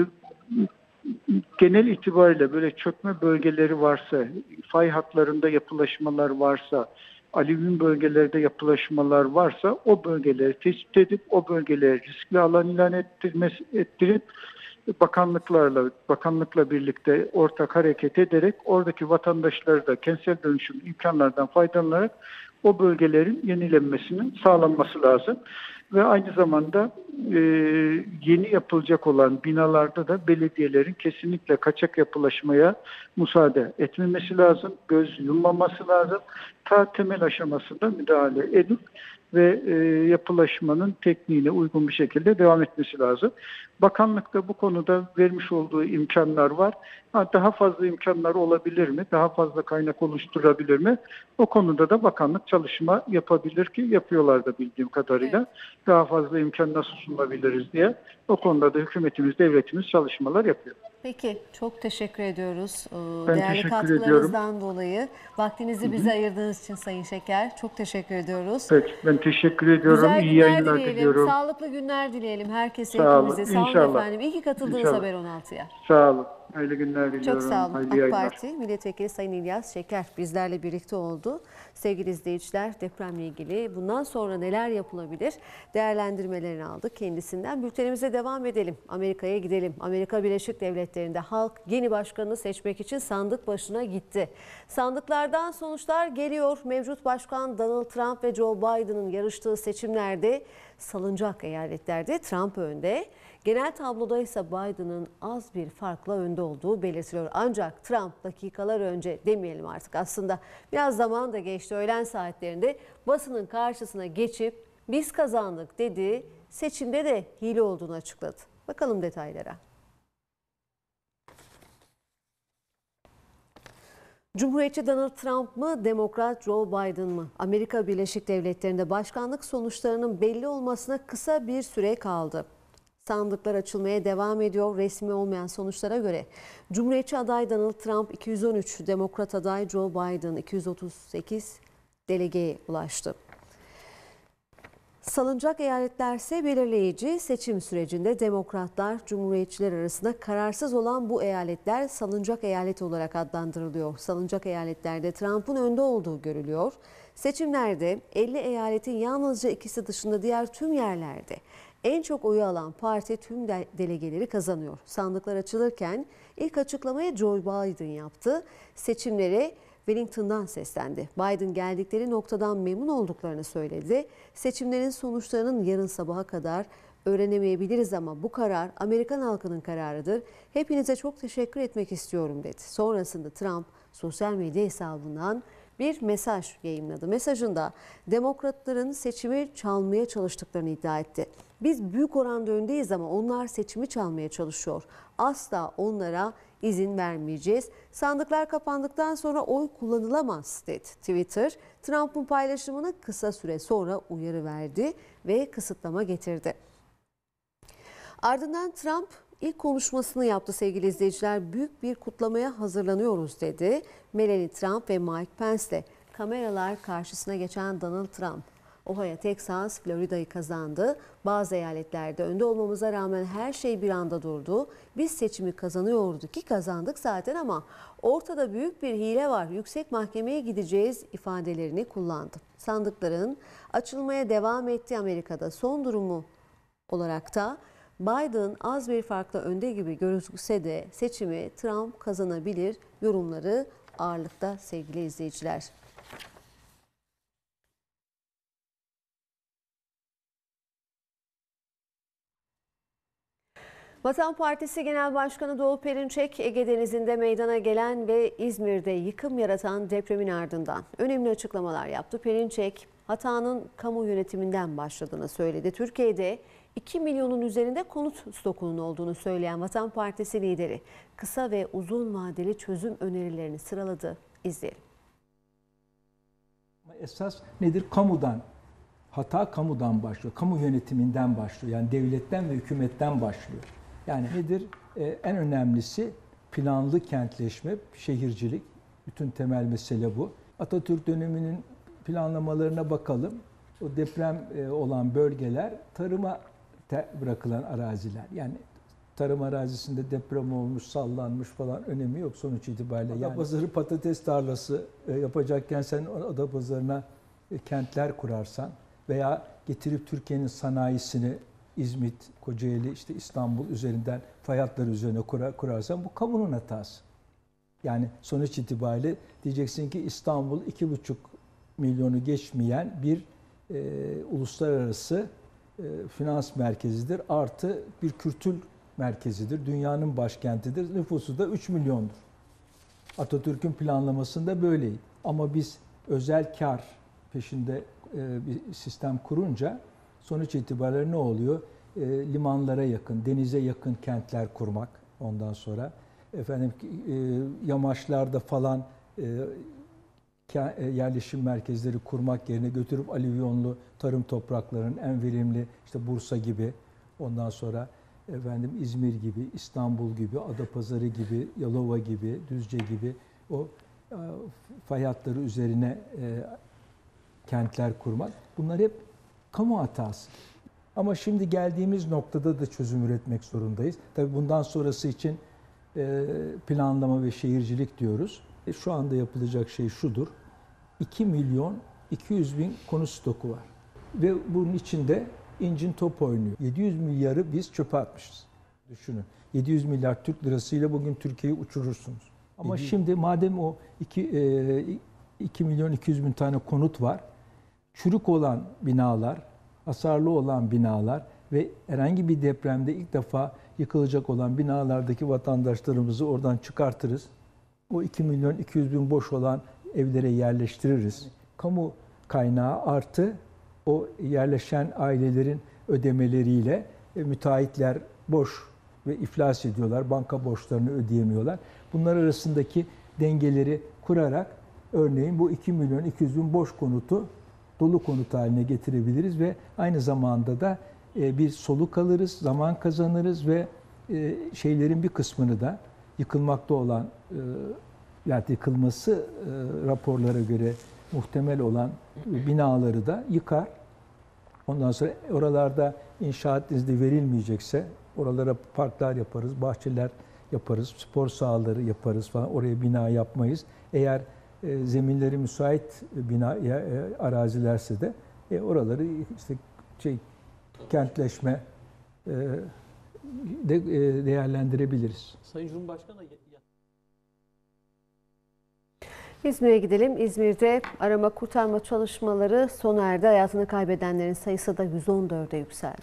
genel itibariyle böyle çökme bölgeleri varsa, fay hatlarında yapılaşmalar varsa, alüvyum bölgelerde yapılaşmalar varsa o bölgeleri tespit edip o bölgeleri riskli alan ilan ettirmesi, ettirip bakanlıklarla bakanlıkla birlikte ortak hareket ederek oradaki vatandaşları da kentsel dönüşüm imkanlardan faydalanarak o bölgelerin yenilenmesinin sağlanması lazım. Ve aynı zamanda e, yeni yapılacak olan binalarda da belediyelerin kesinlikle kaçak yapılaşmaya müsaade etmemesi lazım. Göz yummaması lazım. Ta temel aşamasında müdahale edip ve e, yapılaşmanın tekniğine uygun bir şekilde devam etmesi lazım. Bakanlık da bu konuda vermiş olduğu imkanlar var. Ha, daha fazla imkanlar olabilir mi? Daha fazla kaynak oluşturabilir mi? O konuda da bakanlık çalışma yapabilir ki yapıyorlar da bildiğim kadarıyla. Evet. Daha fazla imkan nasıl sunabiliriz diye. O konuda da hükümetimiz, devletimiz çalışmalar yapıyor. Peki, çok teşekkür ediyoruz. Ben Değerli teşekkür katkılarınızdan ediyorum. dolayı. Vaktinizi Hı hı. bize ayırdığınız için Sayın Şeker. Çok teşekkür ediyoruz. Peki, ben teşekkür ediyorum. Güzel İyi günler yayınlar dileyelim. diliyorum. Sağlıklı günler dileyelim herkese, Sağ olun. hepimize. Sağ olun İnşallah. efendim. İyi ki katıldınız İnşallah. Haber on altıya. Sağ olun. Hayırlı günler diliyorum. Çok sağ olun. Hayırlı AK yayınlar. Parti Milletvekili Sayın İlyas Şeker bizlerle birlikte oldu. Sevgili izleyiciler, depremle ilgili bundan sonra neler yapılabilir değerlendirmelerini aldık kendisinden. Bültenimize devam edelim. Amerika'ya gidelim. Amerika Birleşik Devletleri'nde halk yeni başkanını seçmek için sandık başına gitti. Sandıklardan sonuçlar geliyor. Mevcut başkan Donald Trump ve Joe Biden'ın yarıştığı seçimlerde salınacak eyaletlerde Trump önde. Genel tabloda ise Biden'ın az bir farkla önde olduğu belirtiliyor. Ancak Trump dakikalar önce demeyelim artık, aslında biraz zaman da geçti, öğlen saatlerinde basının karşısına geçip biz kazandık dedi. Seçimde de hile olduğunu açıkladı. Bakalım detaylara. Cumhuriyetçi Donald Trump mı, Demokrat Joe Biden mı? Amerika Birleşik Devletleri'nde başkanlık sonuçlarının belli olmasına kısa bir süre kaldı. Sandıklar açılmaya devam ediyor. Resmi olmayan sonuçlara göre Cumhuriyetçi aday Donald Trump iki yüz on üç, Demokrat aday Joe Biden iki yüz otuz sekiz delegeye ulaştı. Salınacak eyaletlerse belirleyici. Seçim sürecinde Demokratlar, Cumhuriyetçiler arasında kararsız olan bu eyaletler salınacak eyalet olarak adlandırılıyor. Salınacak eyaletlerde Trump'ın önde olduğu görülüyor. Seçimlerde elli eyaletin yalnızca ikisi dışında diğer tüm yerlerde en çok oyu alan parti tüm de delegeleri kazanıyor. Sandıklar açılırken ilk açıklamayı Joe Biden yaptı. Seçimlere Washington'dan seslendi. Biden geldikleri noktadan memnun olduklarını söyledi. Seçimlerin sonuçlarının yarın sabaha kadar öğrenemeyebiliriz ama bu karar Amerikan halkının kararıdır. Hepinize çok teşekkür etmek istiyorum dedi. Sonrasında Trump sosyal medya hesabından bir mesaj yayımladı. Mesajında Demokratların seçimi çalmaya çalıştıklarını iddia etti. Biz büyük oranda öndeyiz ama onlar seçimi çalmaya çalışıyor. Asla onlara izin vermeyeceğiz. Sandıklar kapandıktan sonra oy kullanılamaz dedi. Twitter, Trump'ın paylaşımını kısa süre sonra uyarı verdi ve kısıtlama getirdi. Ardından Trump ilk konuşmasını yaptı sevgili izleyiciler. Büyük bir kutlamaya hazırlanıyoruz dedi. Melania Trump ve Mike Pence'le kameralar karşısına geçen Donald Trump Ohio, Texas, Florida'yı kazandı. Bazı eyaletlerde önde olmamıza rağmen her şey bir anda durdu. Biz seçimi kazanıyorduk ki kazandık zaten ama ortada büyük bir hile var. Yüksek Mahkemeye gideceğiz ifadelerini kullandı. Sandıkların açılmaya devam ettiği Amerika'da son durumu olarak da Biden az bir farkla önde gibi gözükse de seçimi Trump kazanabilir yorumları ağırlıkta sevgili izleyiciler. Vatan Partisi Genel Başkanı Doğu Perinçek, Ege Denizi'nde meydana gelen ve İzmir'de yıkım yaratan depremin ardından önemli açıklamalar yaptı. Perinçek, hatanın kamu yönetiminden başladığını söyledi. Türkiye'de iki milyonun üzerinde konut stokunun olduğunu söyleyen Vatan Partisi lideri kısa ve uzun vadeli çözüm önerilerini sıraladı. İzleyelim. Esas nedir? Kamudan. Hata kamudan başlıyor. Kamu yönetiminden başlıyor. Yani devletten ve hükümetten başlıyor. Yani nedir? Ee, en önemlisi planlı kentleşme, şehircilik. Bütün temel mesele bu. Atatürk döneminin planlamalarına bakalım. O deprem e, olan bölgeler tarıma bırakılan araziler. Yani tarım arazisinde deprem olmuş, sallanmış falan önemi yok sonuç itibariyle. Yani Adapazarı patates tarlası e, yapacakken sen Adapazarı'na e, kentler kurarsan veya getirip Türkiye'nin sanayisini İzmit, Kocaeli, işte İstanbul üzerinden fay hatları üzerine kurar, kurarsan bu kamunun hatası. Yani sonuç itibariyle diyeceksin ki İstanbul iki buçuk milyonu geçmeyen bir e, uluslararası e, finans merkezidir. Artı bir kültür merkezidir. Dünyanın başkentidir. Nüfusu da üç milyondur. Atatürk'ün planlamasında böyleydi. Ama biz özel kar peşinde e, bir sistem kurunca sonuç itibariyle ne oluyor? E, limanlara yakın, denize yakın kentler kurmak ondan sonra. Efendim e, yamaçlarda falan e, yerleşim merkezleri kurmak yerine götürüp alüvyonlu tarım topraklarının en verimli işte Bursa gibi, ondan sonra efendim İzmir gibi, İstanbul gibi, Adapazarı gibi, Yalova gibi, Düzce gibi o e, fay hatları üzerine e, kentler kurmak. Bunlar hep kamu hatası. Ama şimdi geldiğimiz noktada da çözüm üretmek zorundayız. Tabii bundan sonrası için e, planlama ve şehircilik diyoruz. E, şu anda yapılacak şey şudur. iki milyon iki yüz bin konut stoku var. Ve bunun içinde incin top oynuyor. yedi yüz milyarı biz çöpe atmışız. Düşünün. yedi yüz milyar Türk lirasıyla bugün Türkiye'yi uçurursunuz. Ama yedi yüz şimdi madem o iki milyon iki yüz bin tane konut var, çürük olan binalar, hasarlı olan binalar ve herhangi bir depremde ilk defa yıkılacak olan binalardaki vatandaşlarımızı oradan çıkartırız. O iki milyon iki yüz bin boş olan evlere yerleştiririz. Kamu kaynağı artı o yerleşen ailelerin ödemeleriyle e, müteahhitler boş ve iflas ediyorlar. Banka borçlarını ödeyemiyorlar. Bunlar arasındaki dengeleri kurarak örneğin bu iki milyon iki yüz bin boş konutu dolu konut haline getirebiliriz ve aynı zamanda da e, bir soluk alırız, zaman kazanırız ve e, şeylerin bir kısmını da yıkılmakta olan e, yani yıkılması e, raporlara göre muhtemel olan binaları da yıkar. Ondan sonra oralarda inşaat izni verilmeyecekse oralara parklar yaparız, bahçeler yaparız, spor sahaları yaparız falan. Oraya bina yapmayız. Eğer e, zeminleri müsait bina e, arazilerse de e, oraları işte şey kentleşme e, de e, değerlendirebiliriz. Sayın Cumhurbaşkanı İzmir'e gidelim. İzmir'de arama kurtarma çalışmaları sona erdi. Hayatını kaybedenlerin sayısı da yüz on dörde yükseldi.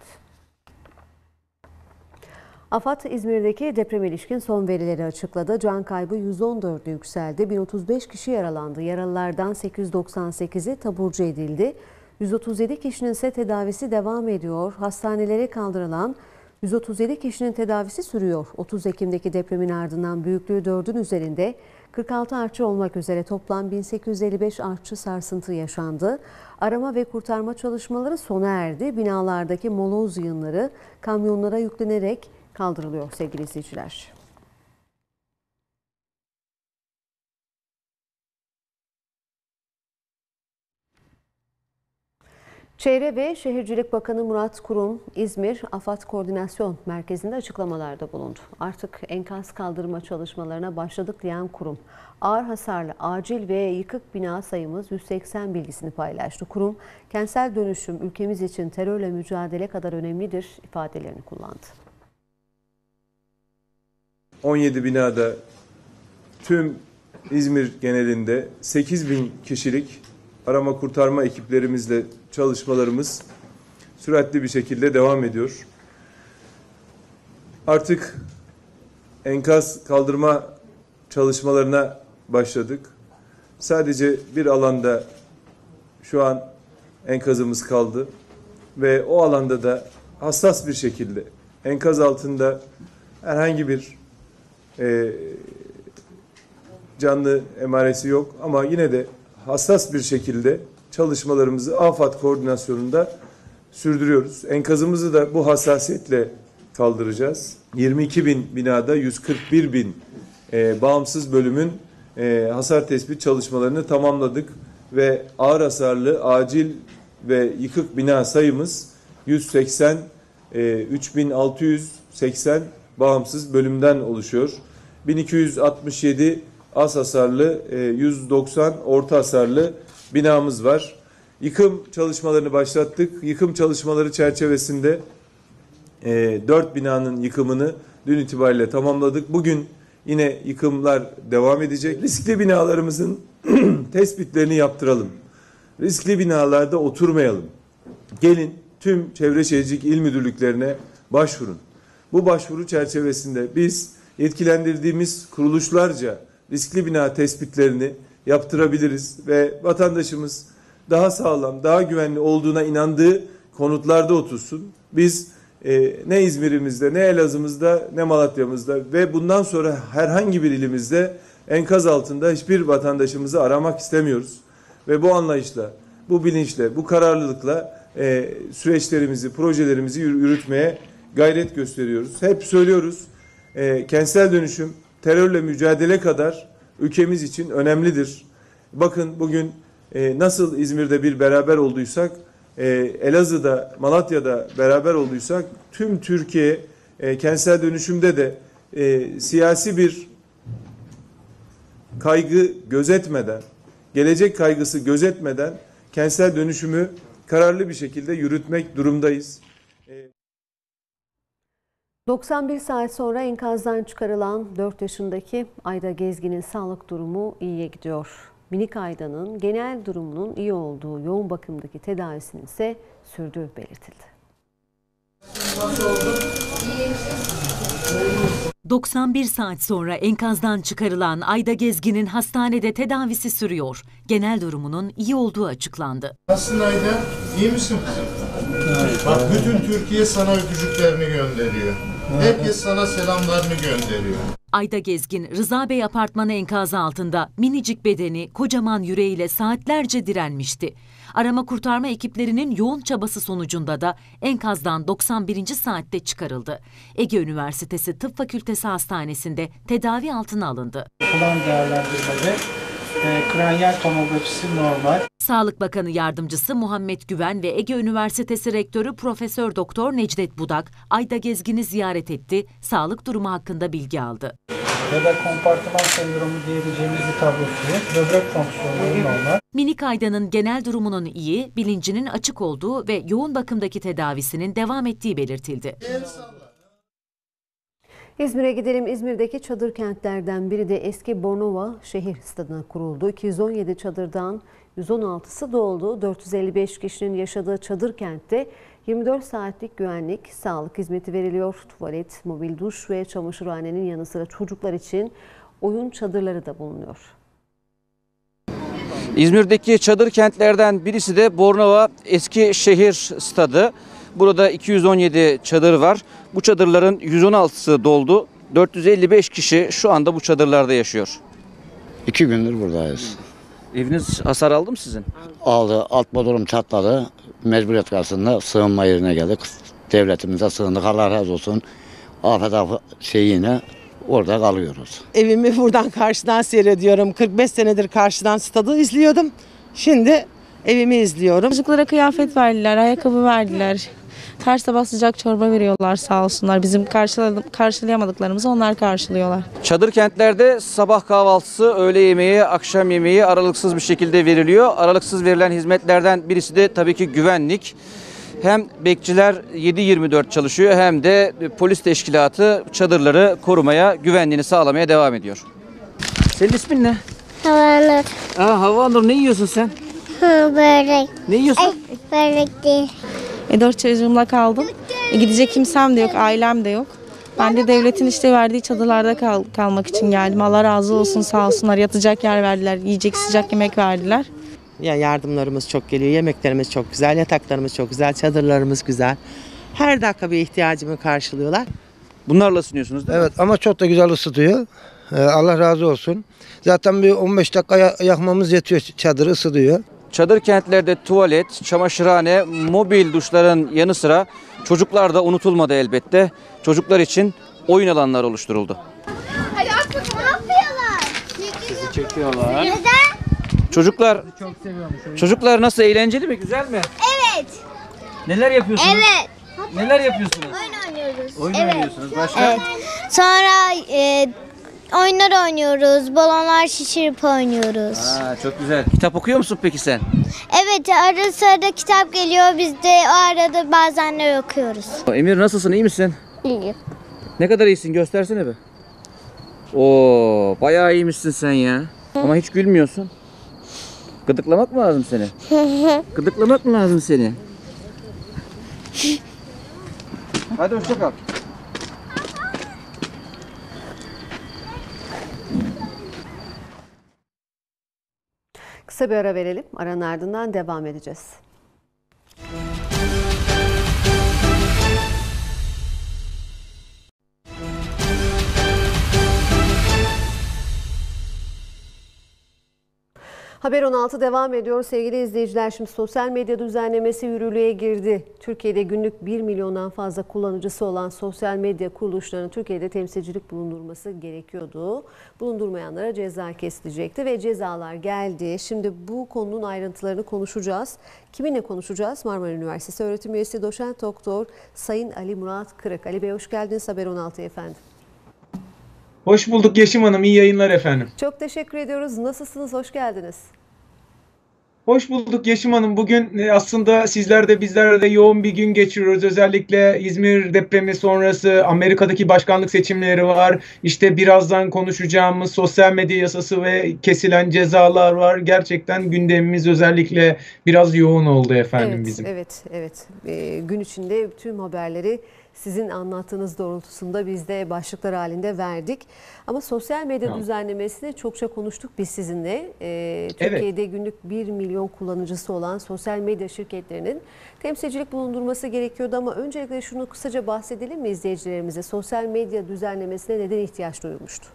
AFAD İzmir'deki depreme ilişkin son verileri açıkladı. Can kaybı yüz on dörde yükseldi. bin otuz beş kişi yaralandı. Yaralılardan sekiz yüz doksan sekizi taburcu edildi. yüz otuz yedi kişinin ise tedavisi devam ediyor. Hastanelere kaldırılan yüz otuz yedi kişinin tedavisi sürüyor. otuz Ekim'deki depremin ardından büyüklüğü dördün üzerinde kırk altı artçı olmak üzere toplam bin sekiz yüz elli beş artçı sarsıntı yaşandı. Arama ve kurtarma çalışmaları sona erdi. Binalardaki moloz yığınları kamyonlara yüklenerek kaldırılıyor sevgili izleyiciler. Çevre ve Şehircilik Bakanı Murat Kurum, İzmir AFAD Koordinasyon Merkezi'nde açıklamalarda bulundu. Artık enkaz kaldırma çalışmalarına başladık diyen kurum, ağır hasarlı, acil ve yıkık bina sayımız yüz seksen bilgisini paylaştı. Kurum, kentsel dönüşüm ülkemiz için terörle mücadele kadar önemlidir ifadelerini kullandı. on yedi binada tüm İzmir genelinde sekiz bin kişilik arama kurtarma ekiplerimizle çalışmalarımız süratli bir şekilde devam ediyor. Artık enkaz kaldırma çalışmalarına başladık. Sadece bir alanda şu an enkazımız kaldı ve o alanda da hassas bir şekilde enkaz altında herhangi bir e, canlı emaresi yok ama yine de hassas bir şekilde çalışmalarımızı AFAD koordinasyonunda sürdürüyoruz. Enkazımızı da bu hassasiyetle kaldıracağız. yirmi iki bin binada yüz kırk bir bin e, bağımsız bölümün e, hasar tespit çalışmalarını tamamladık ve ağır hasarlı, acil ve yıkık bina sayımız yüz seksen, e, üç bin altı yüz seksen bağımsız bölümden oluşuyor. bin iki yüz altmış yedi az hasarlı, yüz doksan orta hasarlı binamız var. Yıkım çalışmalarını başlattık. Yıkım çalışmaları çerçevesinde dört binanın yıkımını dün itibariyle tamamladık. Bugün yine yıkımlar devam edecek. Riskli binalarımızın tespitlerini yaptıralım. Riskli binalarda oturmayalım. Gelin tüm Çevre Şehircilik İl Müdürlüklerine başvurun. Bu başvuru çerçevesinde biz yetkilendirdiğimiz kuruluşlarca riskli bina tespitlerini yaptırabiliriz ve vatandaşımız daha sağlam, daha güvenli olduğuna inandığı konutlarda otursun. Biz e, ne İzmir'imizde, ne Elazığ'ımızda, ne Malatya'mızda ve bundan sonra herhangi bir ilimizde enkaz altında hiçbir vatandaşımızı aramak istemiyoruz. Ve bu anlayışla, bu bilinçle, bu kararlılıkla e, süreçlerimizi, projelerimizi yürütmeye gayret gösteriyoruz. Hep söylüyoruz, e, kentsel dönüşüm terörle mücadele kadar ülkemiz için önemlidir. Bakın bugün e, nasıl İzmir'de bir beraber olduysak, e, Elazığ'da, Malatya'da beraber olduysak, tüm Türkiye e, kentsel dönüşümde de e, siyasi bir kaygı gözetmeden, gelecek kaygısı gözetmeden kentsel dönüşümü kararlı bir şekilde yürütmek durumdayız. doksan bir saat sonra enkazdan çıkarılan dört yaşındaki Ayda Gezgin'in sağlık durumu iyiye gidiyor. Minik Ayda'nın genel durumunun iyi olduğu, yoğun bakımdaki tedavisinin ise sürdüğü belirtildi. doksan bir saat sonra enkazdan çıkarılan Ayda Gezgin'in hastanede tedavisi sürüyor. Genel durumunun iyi olduğu açıklandı. Nasılsın Ayda? İyi misin kızım? Bak bütün Türkiye sana öpücüklerini gönderiyor. Herkes sana selamlarını gönderiyor. Ayda Gezgin, Rıza Bey apartmanı enkazı altında minicik bedeni, kocaman yüreğiyle saatlerce direnmişti. Arama kurtarma ekiplerinin yoğun çabası sonucunda da enkazdan doksan birinci saatte çıkarıldı. Ege Üniversitesi Tıp Fakültesi Hastanesi'nde tedavi altına alındı. Yapılan değerlendirmede e, kranyal tomografisi normal. Sağlık Bakanı Yardımcısı Muhammed Güven ve Ege Üniversitesi Rektörü Profesör Doktor Necdet Budak, Ayda Gezgin'i ziyaret etti, sağlık durumu hakkında bilgi aldı. Böbrek kompartıman sendromu diyebileceğimiz bir tablosu yok. Böbrek fonksiyonları normal. Minik Ayda'nın genel durumunun iyi, bilincinin açık olduğu ve yoğun bakımdaki tedavisinin devam ettiği belirtildi. İzmir'e gidelim. İzmir'deki çadır kentlerden biri de eski Bornova şehir stadına kuruldu. iki yüz on yedi çadırdan yüz on altısı doldu. dört yüz elli beş kişinin yaşadığı çadır kentte yirmi dört saatlik güvenlik, sağlık hizmeti veriliyor. Tuvalet, mobil duş ve çamaşırhanenin yanı sıra çocuklar için oyun çadırları da bulunuyor. İzmir'deki çadır kentlerden birisi de Bornova Eski Şehir Stadı. Burada iki yüz on yedi çadır var. Bu çadırların yüz on altısı doldu. dört yüz elli beş kişi şu anda bu çadırlarda yaşıyor. İki gündür buradayız. Eviniz hasar aldı mı sizin? Aldı, alt bodrum çatladı. Mecburiyet karşısında sığınma yerine geldik. Devletimize sığındık. Allah razı olsun. Afet afet şeyine orada kalıyoruz. Evimi buradan karşıdan seyrediyorum. kırk beş senedir karşıdan stadı izliyordum. Şimdi Evimi izliyorum. Çocuklara kıyafet verdiler, ayakkabı verdiler. Her sabah sıcak çorba veriyorlar sağ olsunlar. Bizim karşılayamadıklarımızı onlar karşılıyorlar. Çadır kentlerde sabah kahvaltısı, öğle yemeği, akşam yemeği aralıksız bir şekilde veriliyor. Aralıksız verilen hizmetlerden birisi de tabii ki güvenlik. Hem bekçiler yedi yirmi dört çalışıyor hem de polis teşkilatı çadırları korumaya, güvenliğini sağlamaya devam ediyor. Senin ismin ne? Havanur. Aa, Havanur, ne yiyorsun sen? Hı, börek. Ne yiyorsun? Ay, börek değil. E, dört çocuğumla kaldım. E, gidecek kimsem de yok, ailem de yok. Ben de devletin işte verdiği çadırlarda kal kalmak için geldim. Allah razı olsun, sağ olsunlar. Yatacak yer verdiler, yiyecek sıcak yemek verdiler. Ya yardımlarımız çok geliyor, yemeklerimiz çok güzel, yataklarımız çok güzel, çadırlarımız güzel. Her dakika bir ihtiyacımı karşılıyorlar. Bunlarla ısınıyorsunuz değil mi? Evet, ama çok da güzel ısıtıyor. Ee, Allah razı olsun. Zaten bir on beş dakika yakmamız yetiyor, çadırı ısıtıyor. Çadır kentlerde tuvalet, çamaşırhane, mobil duşların yanı sıra çocuklar da unutulmadı elbette. Çocuklar için oyun alanları oluşturuldu. Hadi at bakalım. Ne yapıyorlar? Sizi çekiyorlar. Neden? Çocuklar, çocuklar nasıl, eğlenceli mi, güzel mi? Evet. Neler yapıyorsunuz? Evet. Neler yapıyorsunuz? Oyun oynuyoruz. Oyun evet. oynuyorsunuz. Başka? Evet. Sonra e, oyunlar oynuyoruz. Balonlar şişirip oynuyoruz. Aa, çok güzel. Kitap okuyor musun peki sen? Evet, ara sıra kitap geliyor. Biz de o arada bazenler okuyoruz. Emir, nasılsın, iyi misin? İyi. Ne kadar iyisin, göstersene be. Oo, bayağı iyiymişsin sen ya. Ama hiç gülmüyorsun. Gıdıklamak mı lazım seni? Gıdıklamak mı lazım seni? Hadi hoşça kal. Kısa bir ara verelim. Aranın ardından devam edeceğiz. Haber on altı devam ediyor. Sevgili izleyiciler, şimdi sosyal medya düzenlemesi yürürlüğe girdi. Türkiye'de günlük bir milyondan fazla kullanıcısı olan sosyal medya kuruluşlarının Türkiye'de temsilcilik bulundurması gerekiyordu. Bulundurmayanlara ceza kesilecekti ve cezalar geldi. Şimdi bu konunun ayrıntılarını konuşacağız. Kiminle konuşacağız? Marmara Üniversitesi öğretim üyesi doçent doktor Sayın Ali Murat Kırık. Ali Bey, hoş geldiniz Haber on altıya efendim. Hoş bulduk Yeşim Hanım. İyi yayınlar efendim. Çok teşekkür ediyoruz. Nasılsınız? Hoş geldiniz. Hoş bulduk Yeşim Hanım. Bugün aslında sizler de bizler de yoğun bir gün geçiriyoruz. Özellikle İzmir depremi sonrası Amerika'daki başkanlık seçimleri var. İşte birazdan konuşacağımız sosyal medya yasası ve kesilen cezalar var. Gerçekten gündemimiz özellikle biraz yoğun oldu efendim evet, bizim. Evet, evet. Ee, gün içinde tüm haberleri sizin anlattığınız doğrultusunda biz de başlıklar halinde verdik. Ama sosyal medya tamam. düzenlemesini çokça konuştuk biz sizinle. Ee, Türkiye'de evet. günlük bir milyon kullanıcısı olan sosyal medya şirketlerinin temsilcilik bulundurması gerekiyordu. Ama öncelikle şunu kısaca bahsedelim mi izleyicilerimize? Sosyal medya düzenlemesine neden ihtiyaç duyulmuştu?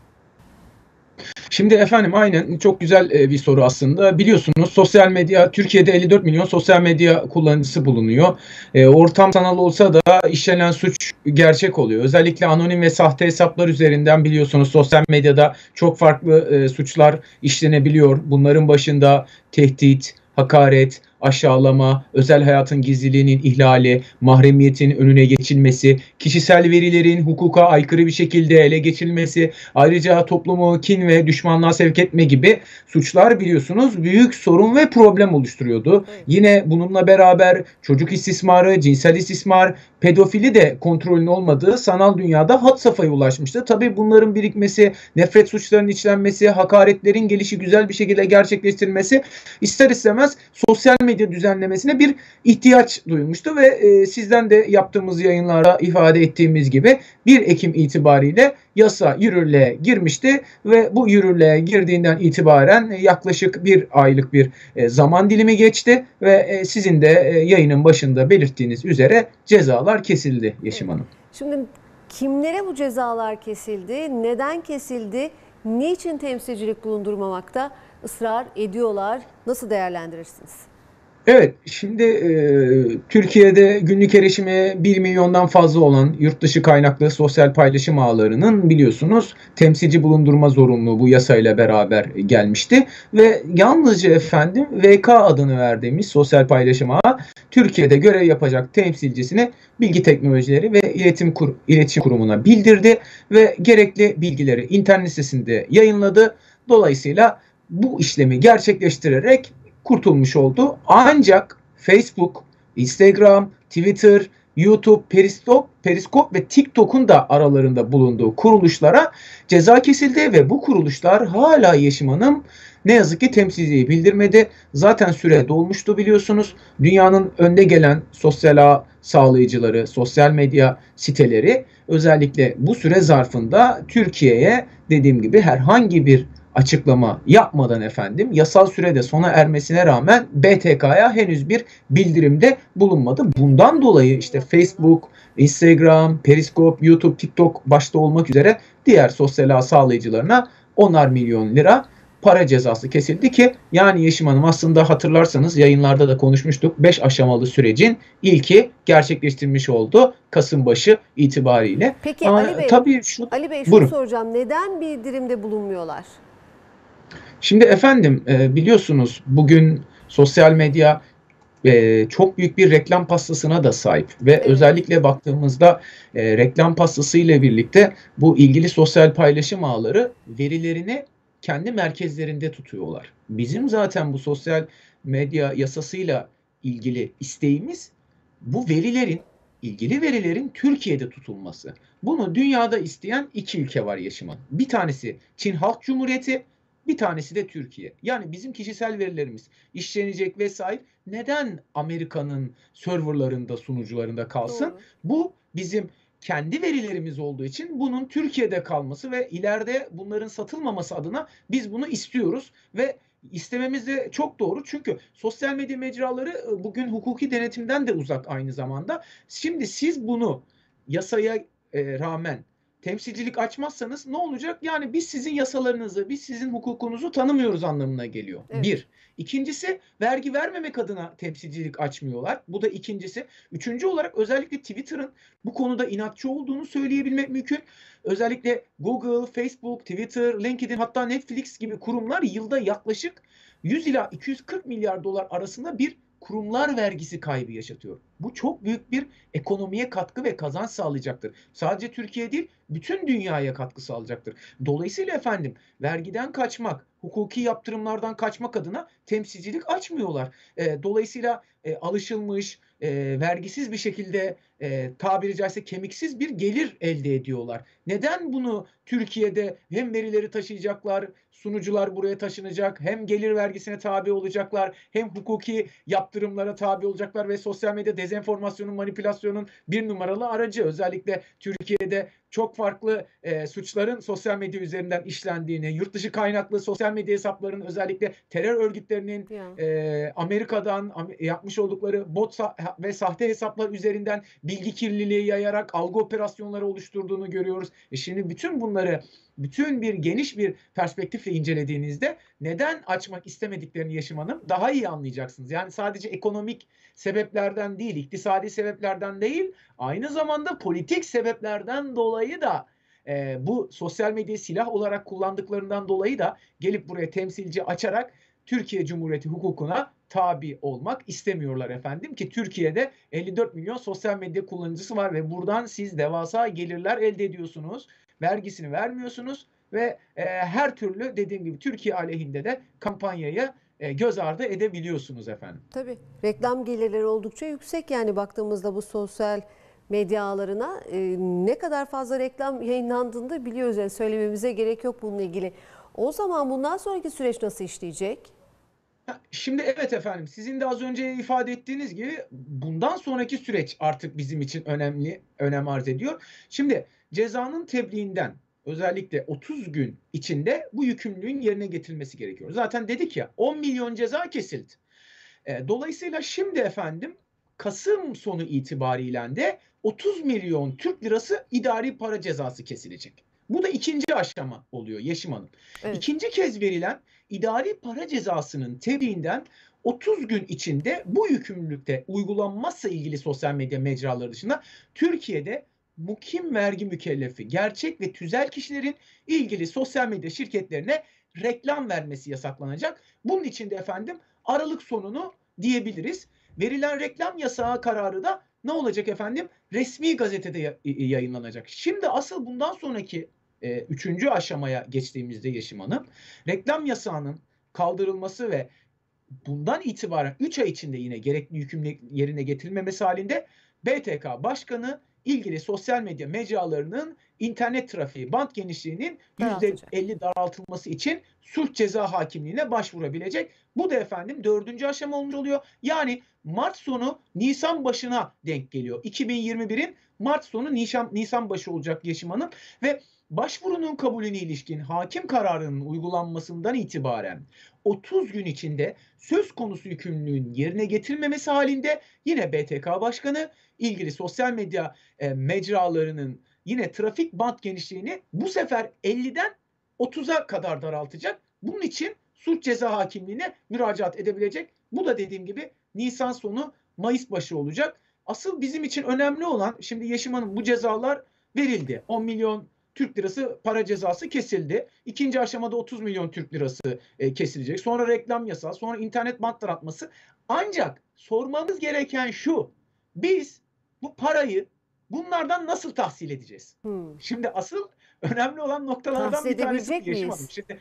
Şimdi efendim aynen çok güzel bir soru aslında. Biliyorsunuz sosyal medya, Türkiye'de elli dört milyon sosyal medya kullanıcısı bulunuyor. E, ortam sanal olsa da işlenen suç gerçek oluyor. Özellikle anonim ve sahte hesaplar üzerinden biliyorsunuz sosyal medyada çok farklı e, suçlar işlenebiliyor. Bunların başında tehdit, hakaret, aşağılama, özel hayatın gizliliğinin ihlali, mahremiyetin önüne geçilmesi, kişisel verilerin hukuka aykırı bir şekilde ele geçirilmesi, ayrıca toplumu kin ve düşmanlığa sevk etme gibi suçlar biliyorsunuz büyük sorun ve problem oluşturuyordu. Evet. Yine bununla beraber çocuk istismarı, cinsel istismar, pedofili de kontrolün olmadığı sanal dünyada had safhaya ulaşmıştı. Tabii bunların birikmesi, nefret suçlarının işlenmesi, hakaretlerin gelişi güzel bir şekilde gerçekleştirilmesi ister istemez sosyal medya düzenlemesine bir ihtiyaç duyulmuştu ve e, sizden de yaptığımız yayınlarda ifade ettiğimiz gibi bir Ekim itibariyle yasa yürürlüğe girmişti ve bu yürürlüğe girdiğinden itibaren yaklaşık bir aylık bir e, zaman dilimi geçti ve e, sizin de e, yayının başında belirttiğiniz üzere cezalar kesildi Yeşim Hanım. Şimdi kimlere bu cezalar kesildi? Neden kesildi? Niçin temsilcilik bulundurmamakta ısrar ediyorlar? Nasıl değerlendirirsiniz? Evet, şimdi e, Türkiye'de günlük erişimi bir milyondan fazla olan yurt dışı kaynaklı sosyal paylaşım ağlarının biliyorsunuz temsilci bulundurma zorunluluğu bu yasayla beraber gelmişti. Ve yalnızca efendim V K adını verdiğimiz sosyal paylaşım ağı Türkiye'de görev yapacak temsilcisini Bilgi Teknolojileri ve İletişim, Kur İletişim Kurumu'na bildirdi ve gerekli bilgileri internet sitesinde yayınladı. Dolayısıyla bu işlemi gerçekleştirerek kurtulmuş oldu. Ancak Facebook, Instagram, Twitter, YouTube, Periscope, Periscope ve TikTok'un da aralarında bulunduğu kuruluşlara ceza kesildi ve bu kuruluşlar hala Yeşim Hanım ne yazık ki temsilciyi bildirmedi. Zaten süre dolmuştu biliyorsunuz. Dünyanın önde gelen sosyal ağ sağlayıcıları, sosyal medya siteleri özellikle bu süre zarfında Türkiye'ye dediğim gibi herhangi bir açıklama yapmadan efendim yasal sürede sona ermesine rağmen B T K'ya henüz bir bildirimde bulunmadı. Bundan dolayı işte Facebook, Instagram, Periscope, YouTube, TikTok başta olmak üzere diğer sosyal ağ sağlayıcılarına onar milyon lira para cezası kesildi ki yani Yeşim Hanım aslında hatırlarsanız yayınlarda da konuşmuştuk. beş aşamalı sürecin ilki gerçekleştirilmiş oldu Kasım başı itibariyle. Peki Ama Ali Bey, tabii şu, Ali Bey şunu buyurun. soracağım. Neden bildirimde bulunmuyorlar? Şimdi efendim biliyorsunuz bugün sosyal medya çok büyük bir reklam pastasına da sahip ve evet. Özellikle baktığımızda reklam pastası ile birlikte bu ilgili sosyal paylaşım ağları verilerini kendi merkezlerinde tutuyorlar. Bizim zaten bu sosyal medya yasasıyla ilgili isteğimiz bu verilerin, ilgili verilerin Türkiye'de tutulması. Bunu dünyada isteyen iki ülke var Yeşim Hanım. Bir tanesi Çin Halk Cumhuriyeti, bir tanesi de Türkiye. Yani bizim kişisel verilerimiz işlenecek vesaire neden Amerika'nın serverlarında, sunucularında kalsın? Doğru. Bu bizim kendi verilerimiz olduğu için bunun Türkiye'de kalması ve ileride bunların satılmaması adına biz bunu istiyoruz ve istememiz de çok doğru. Çünkü sosyal medya mecraları bugün hukuki denetimden de uzak aynı zamanda. Şimdi siz bunu yasaya e, rağmen temsilcilik açmazsanız ne olacak? Yani biz sizin yasalarınızı, biz sizin hukukunuzu tanımıyoruz anlamına geliyor. Evet. Bir. İkincisi vergi vermemek adına temsilcilik açmıyorlar. Bu da ikincisi. Üçüncü olarak özellikle Twitter'ın bu konuda inatçı olduğunu söyleyebilmek mümkün. Özellikle Google, Facebook, Twitter, LinkedIn hatta Netflix gibi kurumlar yılda yaklaşık yüz ila iki yüz kırk milyar dolar arasında bir kurumlar vergisi kaybı yaşatıyor. Bu çok büyük bir ekonomiye katkı ve kazanç sağlayacaktır. Sadece Türkiye değil, bütün dünyaya katkı sağlayacaktır. Dolayısıyla efendim vergiden kaçmak, hukuki yaptırımlardan kaçmak adına temsilcilik açmıyorlar. E, dolayısıyla e, alışılmış, e, vergisiz bir şekilde e, tabiri caizse kemiksiz bir gelir elde ediyorlar. Neden bunu Türkiye'de hem verileri taşıyacaklar, sunucular buraya taşınacak, hem gelir vergisine tabi olacaklar, hem hukuki yaptırımlara tabi olacaklar ve sosyal medya dezenformasyonun, manipülasyonun bir numaralı aracı. Özellikle Türkiye'de çok farklı e, suçların sosyal medya üzerinden işlendiğini, yurt dışı kaynaklı sosyal medya hesaplarının özellikle terör örgütlerinin e, Amerika'dan am yapmış oldukları bot sa ve sahte hesaplar üzerinden bilgi kirliliği yayarak algı operasyonları oluşturduğunu görüyoruz. E şimdi bütün bunları bütün bir geniş bir perspektifle incelediğinizde neden açmak istemediklerini Yeşim Hanım daha iyi anlayacaksınız. Yani sadece ekonomik sebeplerden değil, iktisadi sebeplerden değil, aynı zamanda politik sebeplerden dolayı da e, bu sosyal medyayı silah olarak kullandıklarından dolayı da gelip buraya temsilci açarak Türkiye Cumhuriyeti hukukuna tabi olmak istemiyorlar efendim ki Türkiye'de elli dört milyon sosyal medya kullanıcısı var ve buradan siz devasa gelirler elde ediyorsunuz. Vergisini vermiyorsunuz ve e, her türlü dediğim gibi Türkiye aleyhinde de kampanyayı e, göz ardı edebiliyorsunuz efendim. Tabii reklam gelirleri oldukça yüksek yani baktığımızda bu sosyal medya ağlarına e, ne kadar fazla reklam yayınlandığını biliyoruz. Yani söylememize gerek yok bununla ilgili. O zaman bundan sonraki süreç nasıl işleyecek? Şimdi evet efendim sizin de az önce ifade ettiğiniz gibi bundan sonraki süreç artık bizim için önemli, önem arz ediyor. Şimdi cezanın tebliğinden özellikle otuz gün içinde bu yükümlülüğün yerine getirilmesi gerekiyor. Zaten dedik ya on milyon ceza kesildi. Dolayısıyla şimdi efendim Kasım sonu itibariyle de otuz milyon Türk lirası idari para cezası kesilecek. Bu da ikinci aşama oluyor Yeşim Hanım. Evet. İkinci kez verilen idari para cezasının tebliğinden otuz gün içinde bu yükümlülükte uygulanmazsa ilgili sosyal medya mecraları dışında Türkiye'de mukim vergi mükellefi gerçek ve tüzel kişilerin ilgili sosyal medya şirketlerine reklam vermesi yasaklanacak. Bunun için de efendim Aralık sonunu diyebiliriz. Verilen reklam yasağı kararı da ne olacak efendim? Resmi gazetede yayınlanacak. Şimdi asıl bundan sonraki e, üçüncü aşamaya geçtiğimizde Yeşim Hanım, reklam yasağının kaldırılması ve bundan itibaren üç ay içinde yine gerekli yükümlülük yerine getirilmemesi halinde B T K Başkanı ilgili sosyal medya mecralarının internet trafiği bant genişliğinin yüzde elli daraltılması için suç ceza hakimliğine başvurabilecek. Bu da efendim dördüncü aşama olmuş oluyor. Yani Mart sonu Nisan başına denk geliyor. iki bin yirmi birin Mart sonu Nisan, Nisan başı olacak Yeşim Hanım ve başvurunun kabulüne ilişkin hakim kararının uygulanmasından itibaren otuz gün içinde söz konusu yükümlülüğün yerine getirilmemesi halinde yine B T K Başkanı ilgili sosyal medya e, mecralarının yine trafik bant genişliğini bu sefer elliden otuza kadar daraltacak. Bunun için suç ceza hakimliğine müracaat edebilecek. Bu da dediğim gibi Nisan sonu Mayıs başı olacak. Asıl bizim için önemli olan, şimdi Yeşim Hanım, bu cezalar verildi. on milyon Türk lirası para cezası kesildi. İkinci aşamada otuz milyon Türk lirası e, kesilecek. Sonra reklam yasağı, sonra internet bant daraltması. Ancak sormamız gereken şu: biz bu parayı bunlardan nasıl tahsil edeceğiz? Hmm. Şimdi asıl önemli olan noktalardan tahsil bir tanesi Yeşim Hanım. Şimdi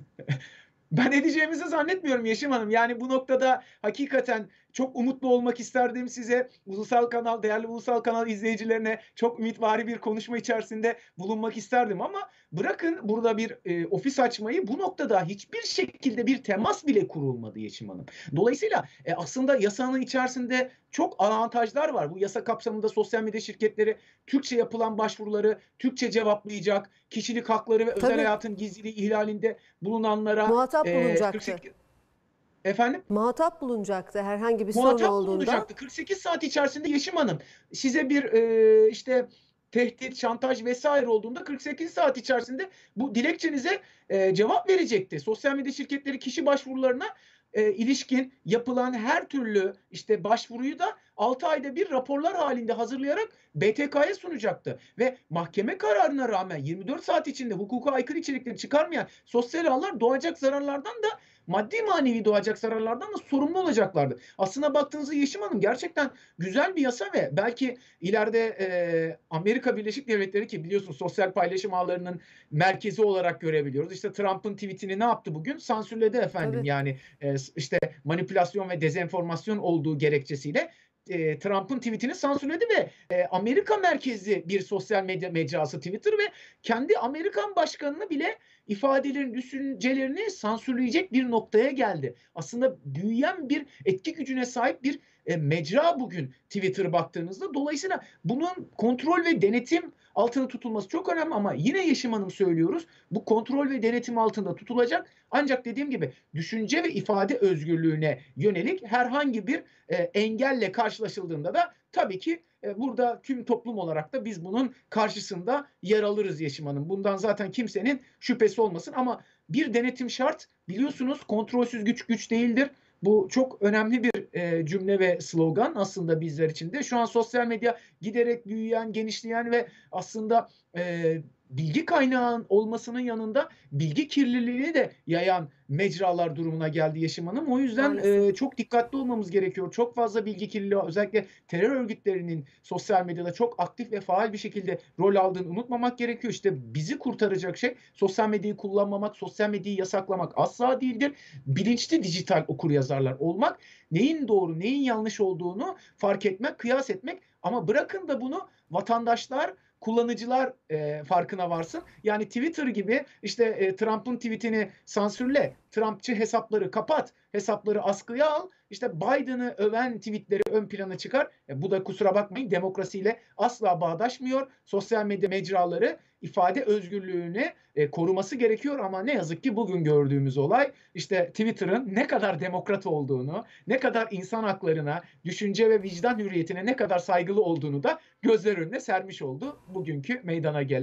ben edeceğimizi zannetmiyorum Yeşim Hanım. Yani bu noktada hakikaten çok umutlu olmak isterdim size. Ulusal Kanal, değerli Ulusal Kanal izleyicilerine çok ümitvari bir konuşma içerisinde bulunmak isterdim ama bırakın burada bir e, ofis açmayı, bu noktada hiçbir şekilde bir temas bile kurulmadı Yeşim Hanım. Dolayısıyla e, aslında yasanın içerisinde çok avantajlar var. Bu yasa kapsamında sosyal medya şirketleri Türkçe yapılan başvuruları Türkçe cevaplayacak, kişilik hakları ve Tabii. özel hayatın gizliliği ihlalinde bulunanlara muhatap e, bulunacaktı. kırk sekiz Efendim? Muhatap bulunacaktı herhangi bir Muhatap sorun olduğunda. bulunacaktı. kırk sekiz saat içerisinde Yeşim Hanım size bir e, işte tehdit, şantaj vesaire olduğunda kırk sekiz saat içerisinde bu dilekçenize e, cevap verecekti. Sosyal medya şirketleri kişi başvurularına e, ilişkin yapılan her türlü işte başvuruyu da altı ayda bir raporlar halinde hazırlayarak B T K'ya sunacaktı. Ve mahkeme kararına rağmen yirmi dört saat içinde hukuka aykırı içerikleri çıkarmayan sosyal ağlar doğacak zararlardan da, maddi manevi doğacak zararlardan da sorumlu olacaklardı. Aslına baktığınızda Yeşim Hanım gerçekten güzel bir yasa ve belki ileride e, Amerika Birleşik Devletleri, ki biliyorsunuz sosyal paylaşım ağlarının merkezi olarak görebiliyoruz. İşte Trump'ın tweetini ne yaptı bugün? Sansürledi efendim. Tabii. Yani e, işte manipülasyon ve dezenformasyon olduğu gerekçesiyle E, Trump'ın tweetini sansürledi ve e, Amerika merkezli bir sosyal medya mecrası Twitter ve kendi Amerikan başkanını bile ifadelerin, düşüncelerini sansürleyecek bir noktaya geldi. Aslında büyüyen bir etki gücüne sahip bir e, mecra bugün Twitter baktığınızda. Dolayısıyla bunun kontrol ve denetim altında tutulması çok önemli ama yine Yeşim Hanım söylüyoruz, bu kontrol ve denetim altında tutulacak. Ancak dediğim gibi düşünce ve ifade özgürlüğüne yönelik herhangi bir e, engelle karşılaşıldığında da tabii ki e, burada tüm toplum olarak da biz bunun karşısında yer alırız Yeşim Hanım. Bundan zaten kimsenin şüphesi olmasın ama bir denetim şart. Biliyorsunuz kontrolsüz güç güç değildir. Bu çok önemli bir e, cümle ve slogan aslında bizler için de. Şu an sosyal medya giderek büyüyen, genişleyen ve aslında e, bilgi kaynağın olmasının yanında bilgi kirliliğini de yayan mecralar durumuna geldi Yeşim Hanım. O yüzden e, çok dikkatli olmamız gerekiyor. Çok fazla bilgi kirliliği, özellikle terör örgütlerinin sosyal medyada çok aktif ve faal bir şekilde rol aldığını unutmamak gerekiyor. İşte bizi kurtaracak şey sosyal medyayı kullanmamak, sosyal medyayı yasaklamak asla değildir. Bilinçli dijital okuryazarlar olmak, neyin doğru, neyin yanlış olduğunu fark etmek, kıyas etmek, ama bırakın da bunu vatandaşlar, kullanıcılar e, farkına varsın. Yani Twitter gibi işte e, Trump'ın tweetini sansürle, Trumpçı hesapları kapat, hesapları askıya al, işte Biden'ı öven tweetleri ön plana çıkar. E, bu da kusura bakmayın demokrasiyle asla bağdaşmıyor. Sosyal medya mecraları ifade özgürlüğünü e, koruması gerekiyor ama ne yazık ki bugün gördüğümüz olay işte Twitter'ın ne kadar demokrat olduğunu, ne kadar insan haklarına, düşünce ve vicdan hürriyetine ne kadar saygılı olduğunu da gözler önüne sermiş oldu bugünkü meydana gelen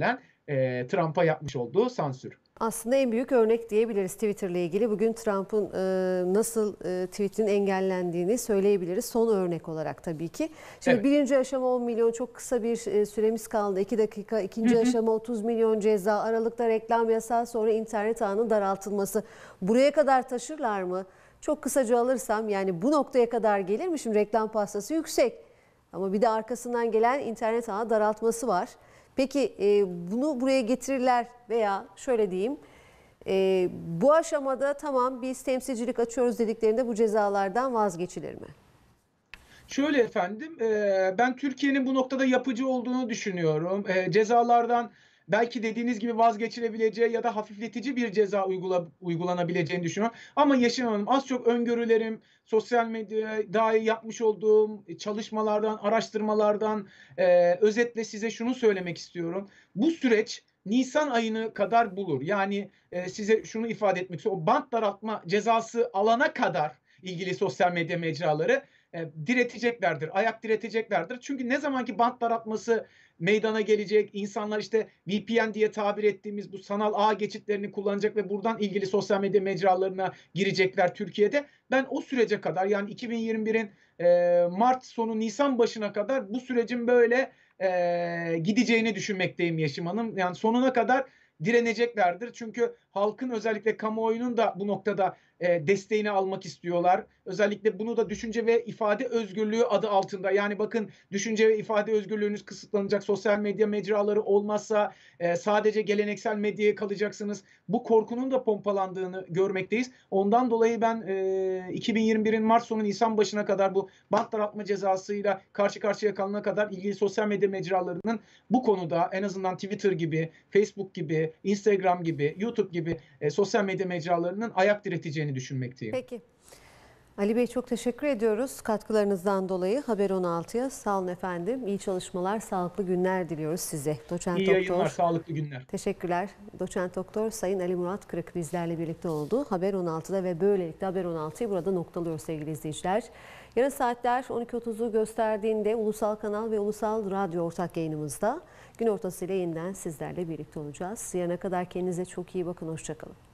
e, Trump'a yapmış olduğu sansür. Aslında en büyük örnek diyebiliriz Twitter'la ilgili. Bugün Trump'ın e, nasıl e, tweet'in engellendiğini söyleyebiliriz. Son örnek olarak tabii ki. Şimdi Evet. birinci aşama on milyon, çok kısa bir e, süremiz kaldı. iki dakika. İkinci Hı hı. aşama otuz milyon ceza. Aralıkta reklam yasağı, sonra internet ağının daraltılması. Buraya kadar taşırlar mı? Çok kısaca alırsam, yani bu noktaya kadar gelir mi? Şimdi reklam pastası yüksek. Ama bir de arkasından gelen internet ağı daraltması var. Peki e, bunu buraya getirirler veya şöyle diyeyim, e, bu aşamada tamam biz temsilcilik açıyoruz dediklerinde bu cezalardan vazgeçilir mi? Şöyle efendim, e, ben Türkiye'nin bu noktada yapıcı olduğunu düşünüyorum. E, cezalardan belki dediğiniz gibi vazgeçilebileceği ya da hafifletici bir ceza uygula, uygulanabileceğini düşünüyorum. Ama Yeşim Hanım, az çok öngörülerim, sosyal medyaya dair yapmış olduğum çalışmalardan, araştırmalardan e, özetle size şunu söylemek istiyorum. Bu süreç Nisan ayını kadar bulur. Yani e, size şunu ifade etmek istiyorum. O bant daraltma cezası alana kadar ilgili sosyal medya mecraları e, direteceklerdir, ayak direteceklerdir. Çünkü ne zamanki bant daraltması meydana gelecek, insanlar işte V P N diye tabir ettiğimiz bu sanal ağ geçitlerini kullanacak ve buradan ilgili sosyal medya mecralarına girecekler Türkiye'de. Ben o sürece kadar, yani iki bin yirmi birin e, Mart sonu Nisan başına kadar bu sürecin böyle e, gideceğini düşünmekteyim Yeşim Hanım. Yani sonuna kadar direneceklerdir. Çünkü halkın, özellikle kamuoyunun da bu noktada e, desteğini almak istiyorlar. Özellikle bunu da düşünce ve ifade özgürlüğü adı altında. Yani bakın, düşünce ve ifade özgürlüğünüz kısıtlanacak. Sosyal medya mecraları olmazsa e, sadece geleneksel medyaya kalacaksınız. Bu korkunun da pompalandığını görmekteyiz. Ondan dolayı ben e, iki bin yirmi birin Mart sonu Nisan başına kadar bu bant daraltma cezasıyla karşı karşıya kalana kadar ilgili sosyal medya mecralarının bu konuda en azından Twitter gibi, Facebook gibi, Instagram gibi, YouTube gibi e, sosyal medya mecralarının ayak direteceğini düşünmekteyim. Peki. Ali Bey, çok teşekkür ediyoruz katkılarınızdan dolayı Haber on altıya. Sağ olun efendim. İyi çalışmalar, sağlıklı günler diliyoruz size. Doçent İyi Doktor. yayınlar, sağlıklı günler. Teşekkürler. Doçent Doktor Sayın Ali Murat Kırık bizlerle birlikte oldu. Haber on altıda ve böylelikle Haber on altıyı burada noktalıyoruz sevgili izleyiciler. Yarın saatler on iki otuzu gösterdiğinde Ulusal Kanal ve Ulusal Radyo ortak yayınımızda gün ortasıyla yeniden sizlerle birlikte olacağız. Yarına kadar kendinize çok iyi bakın. Hoşça kalın.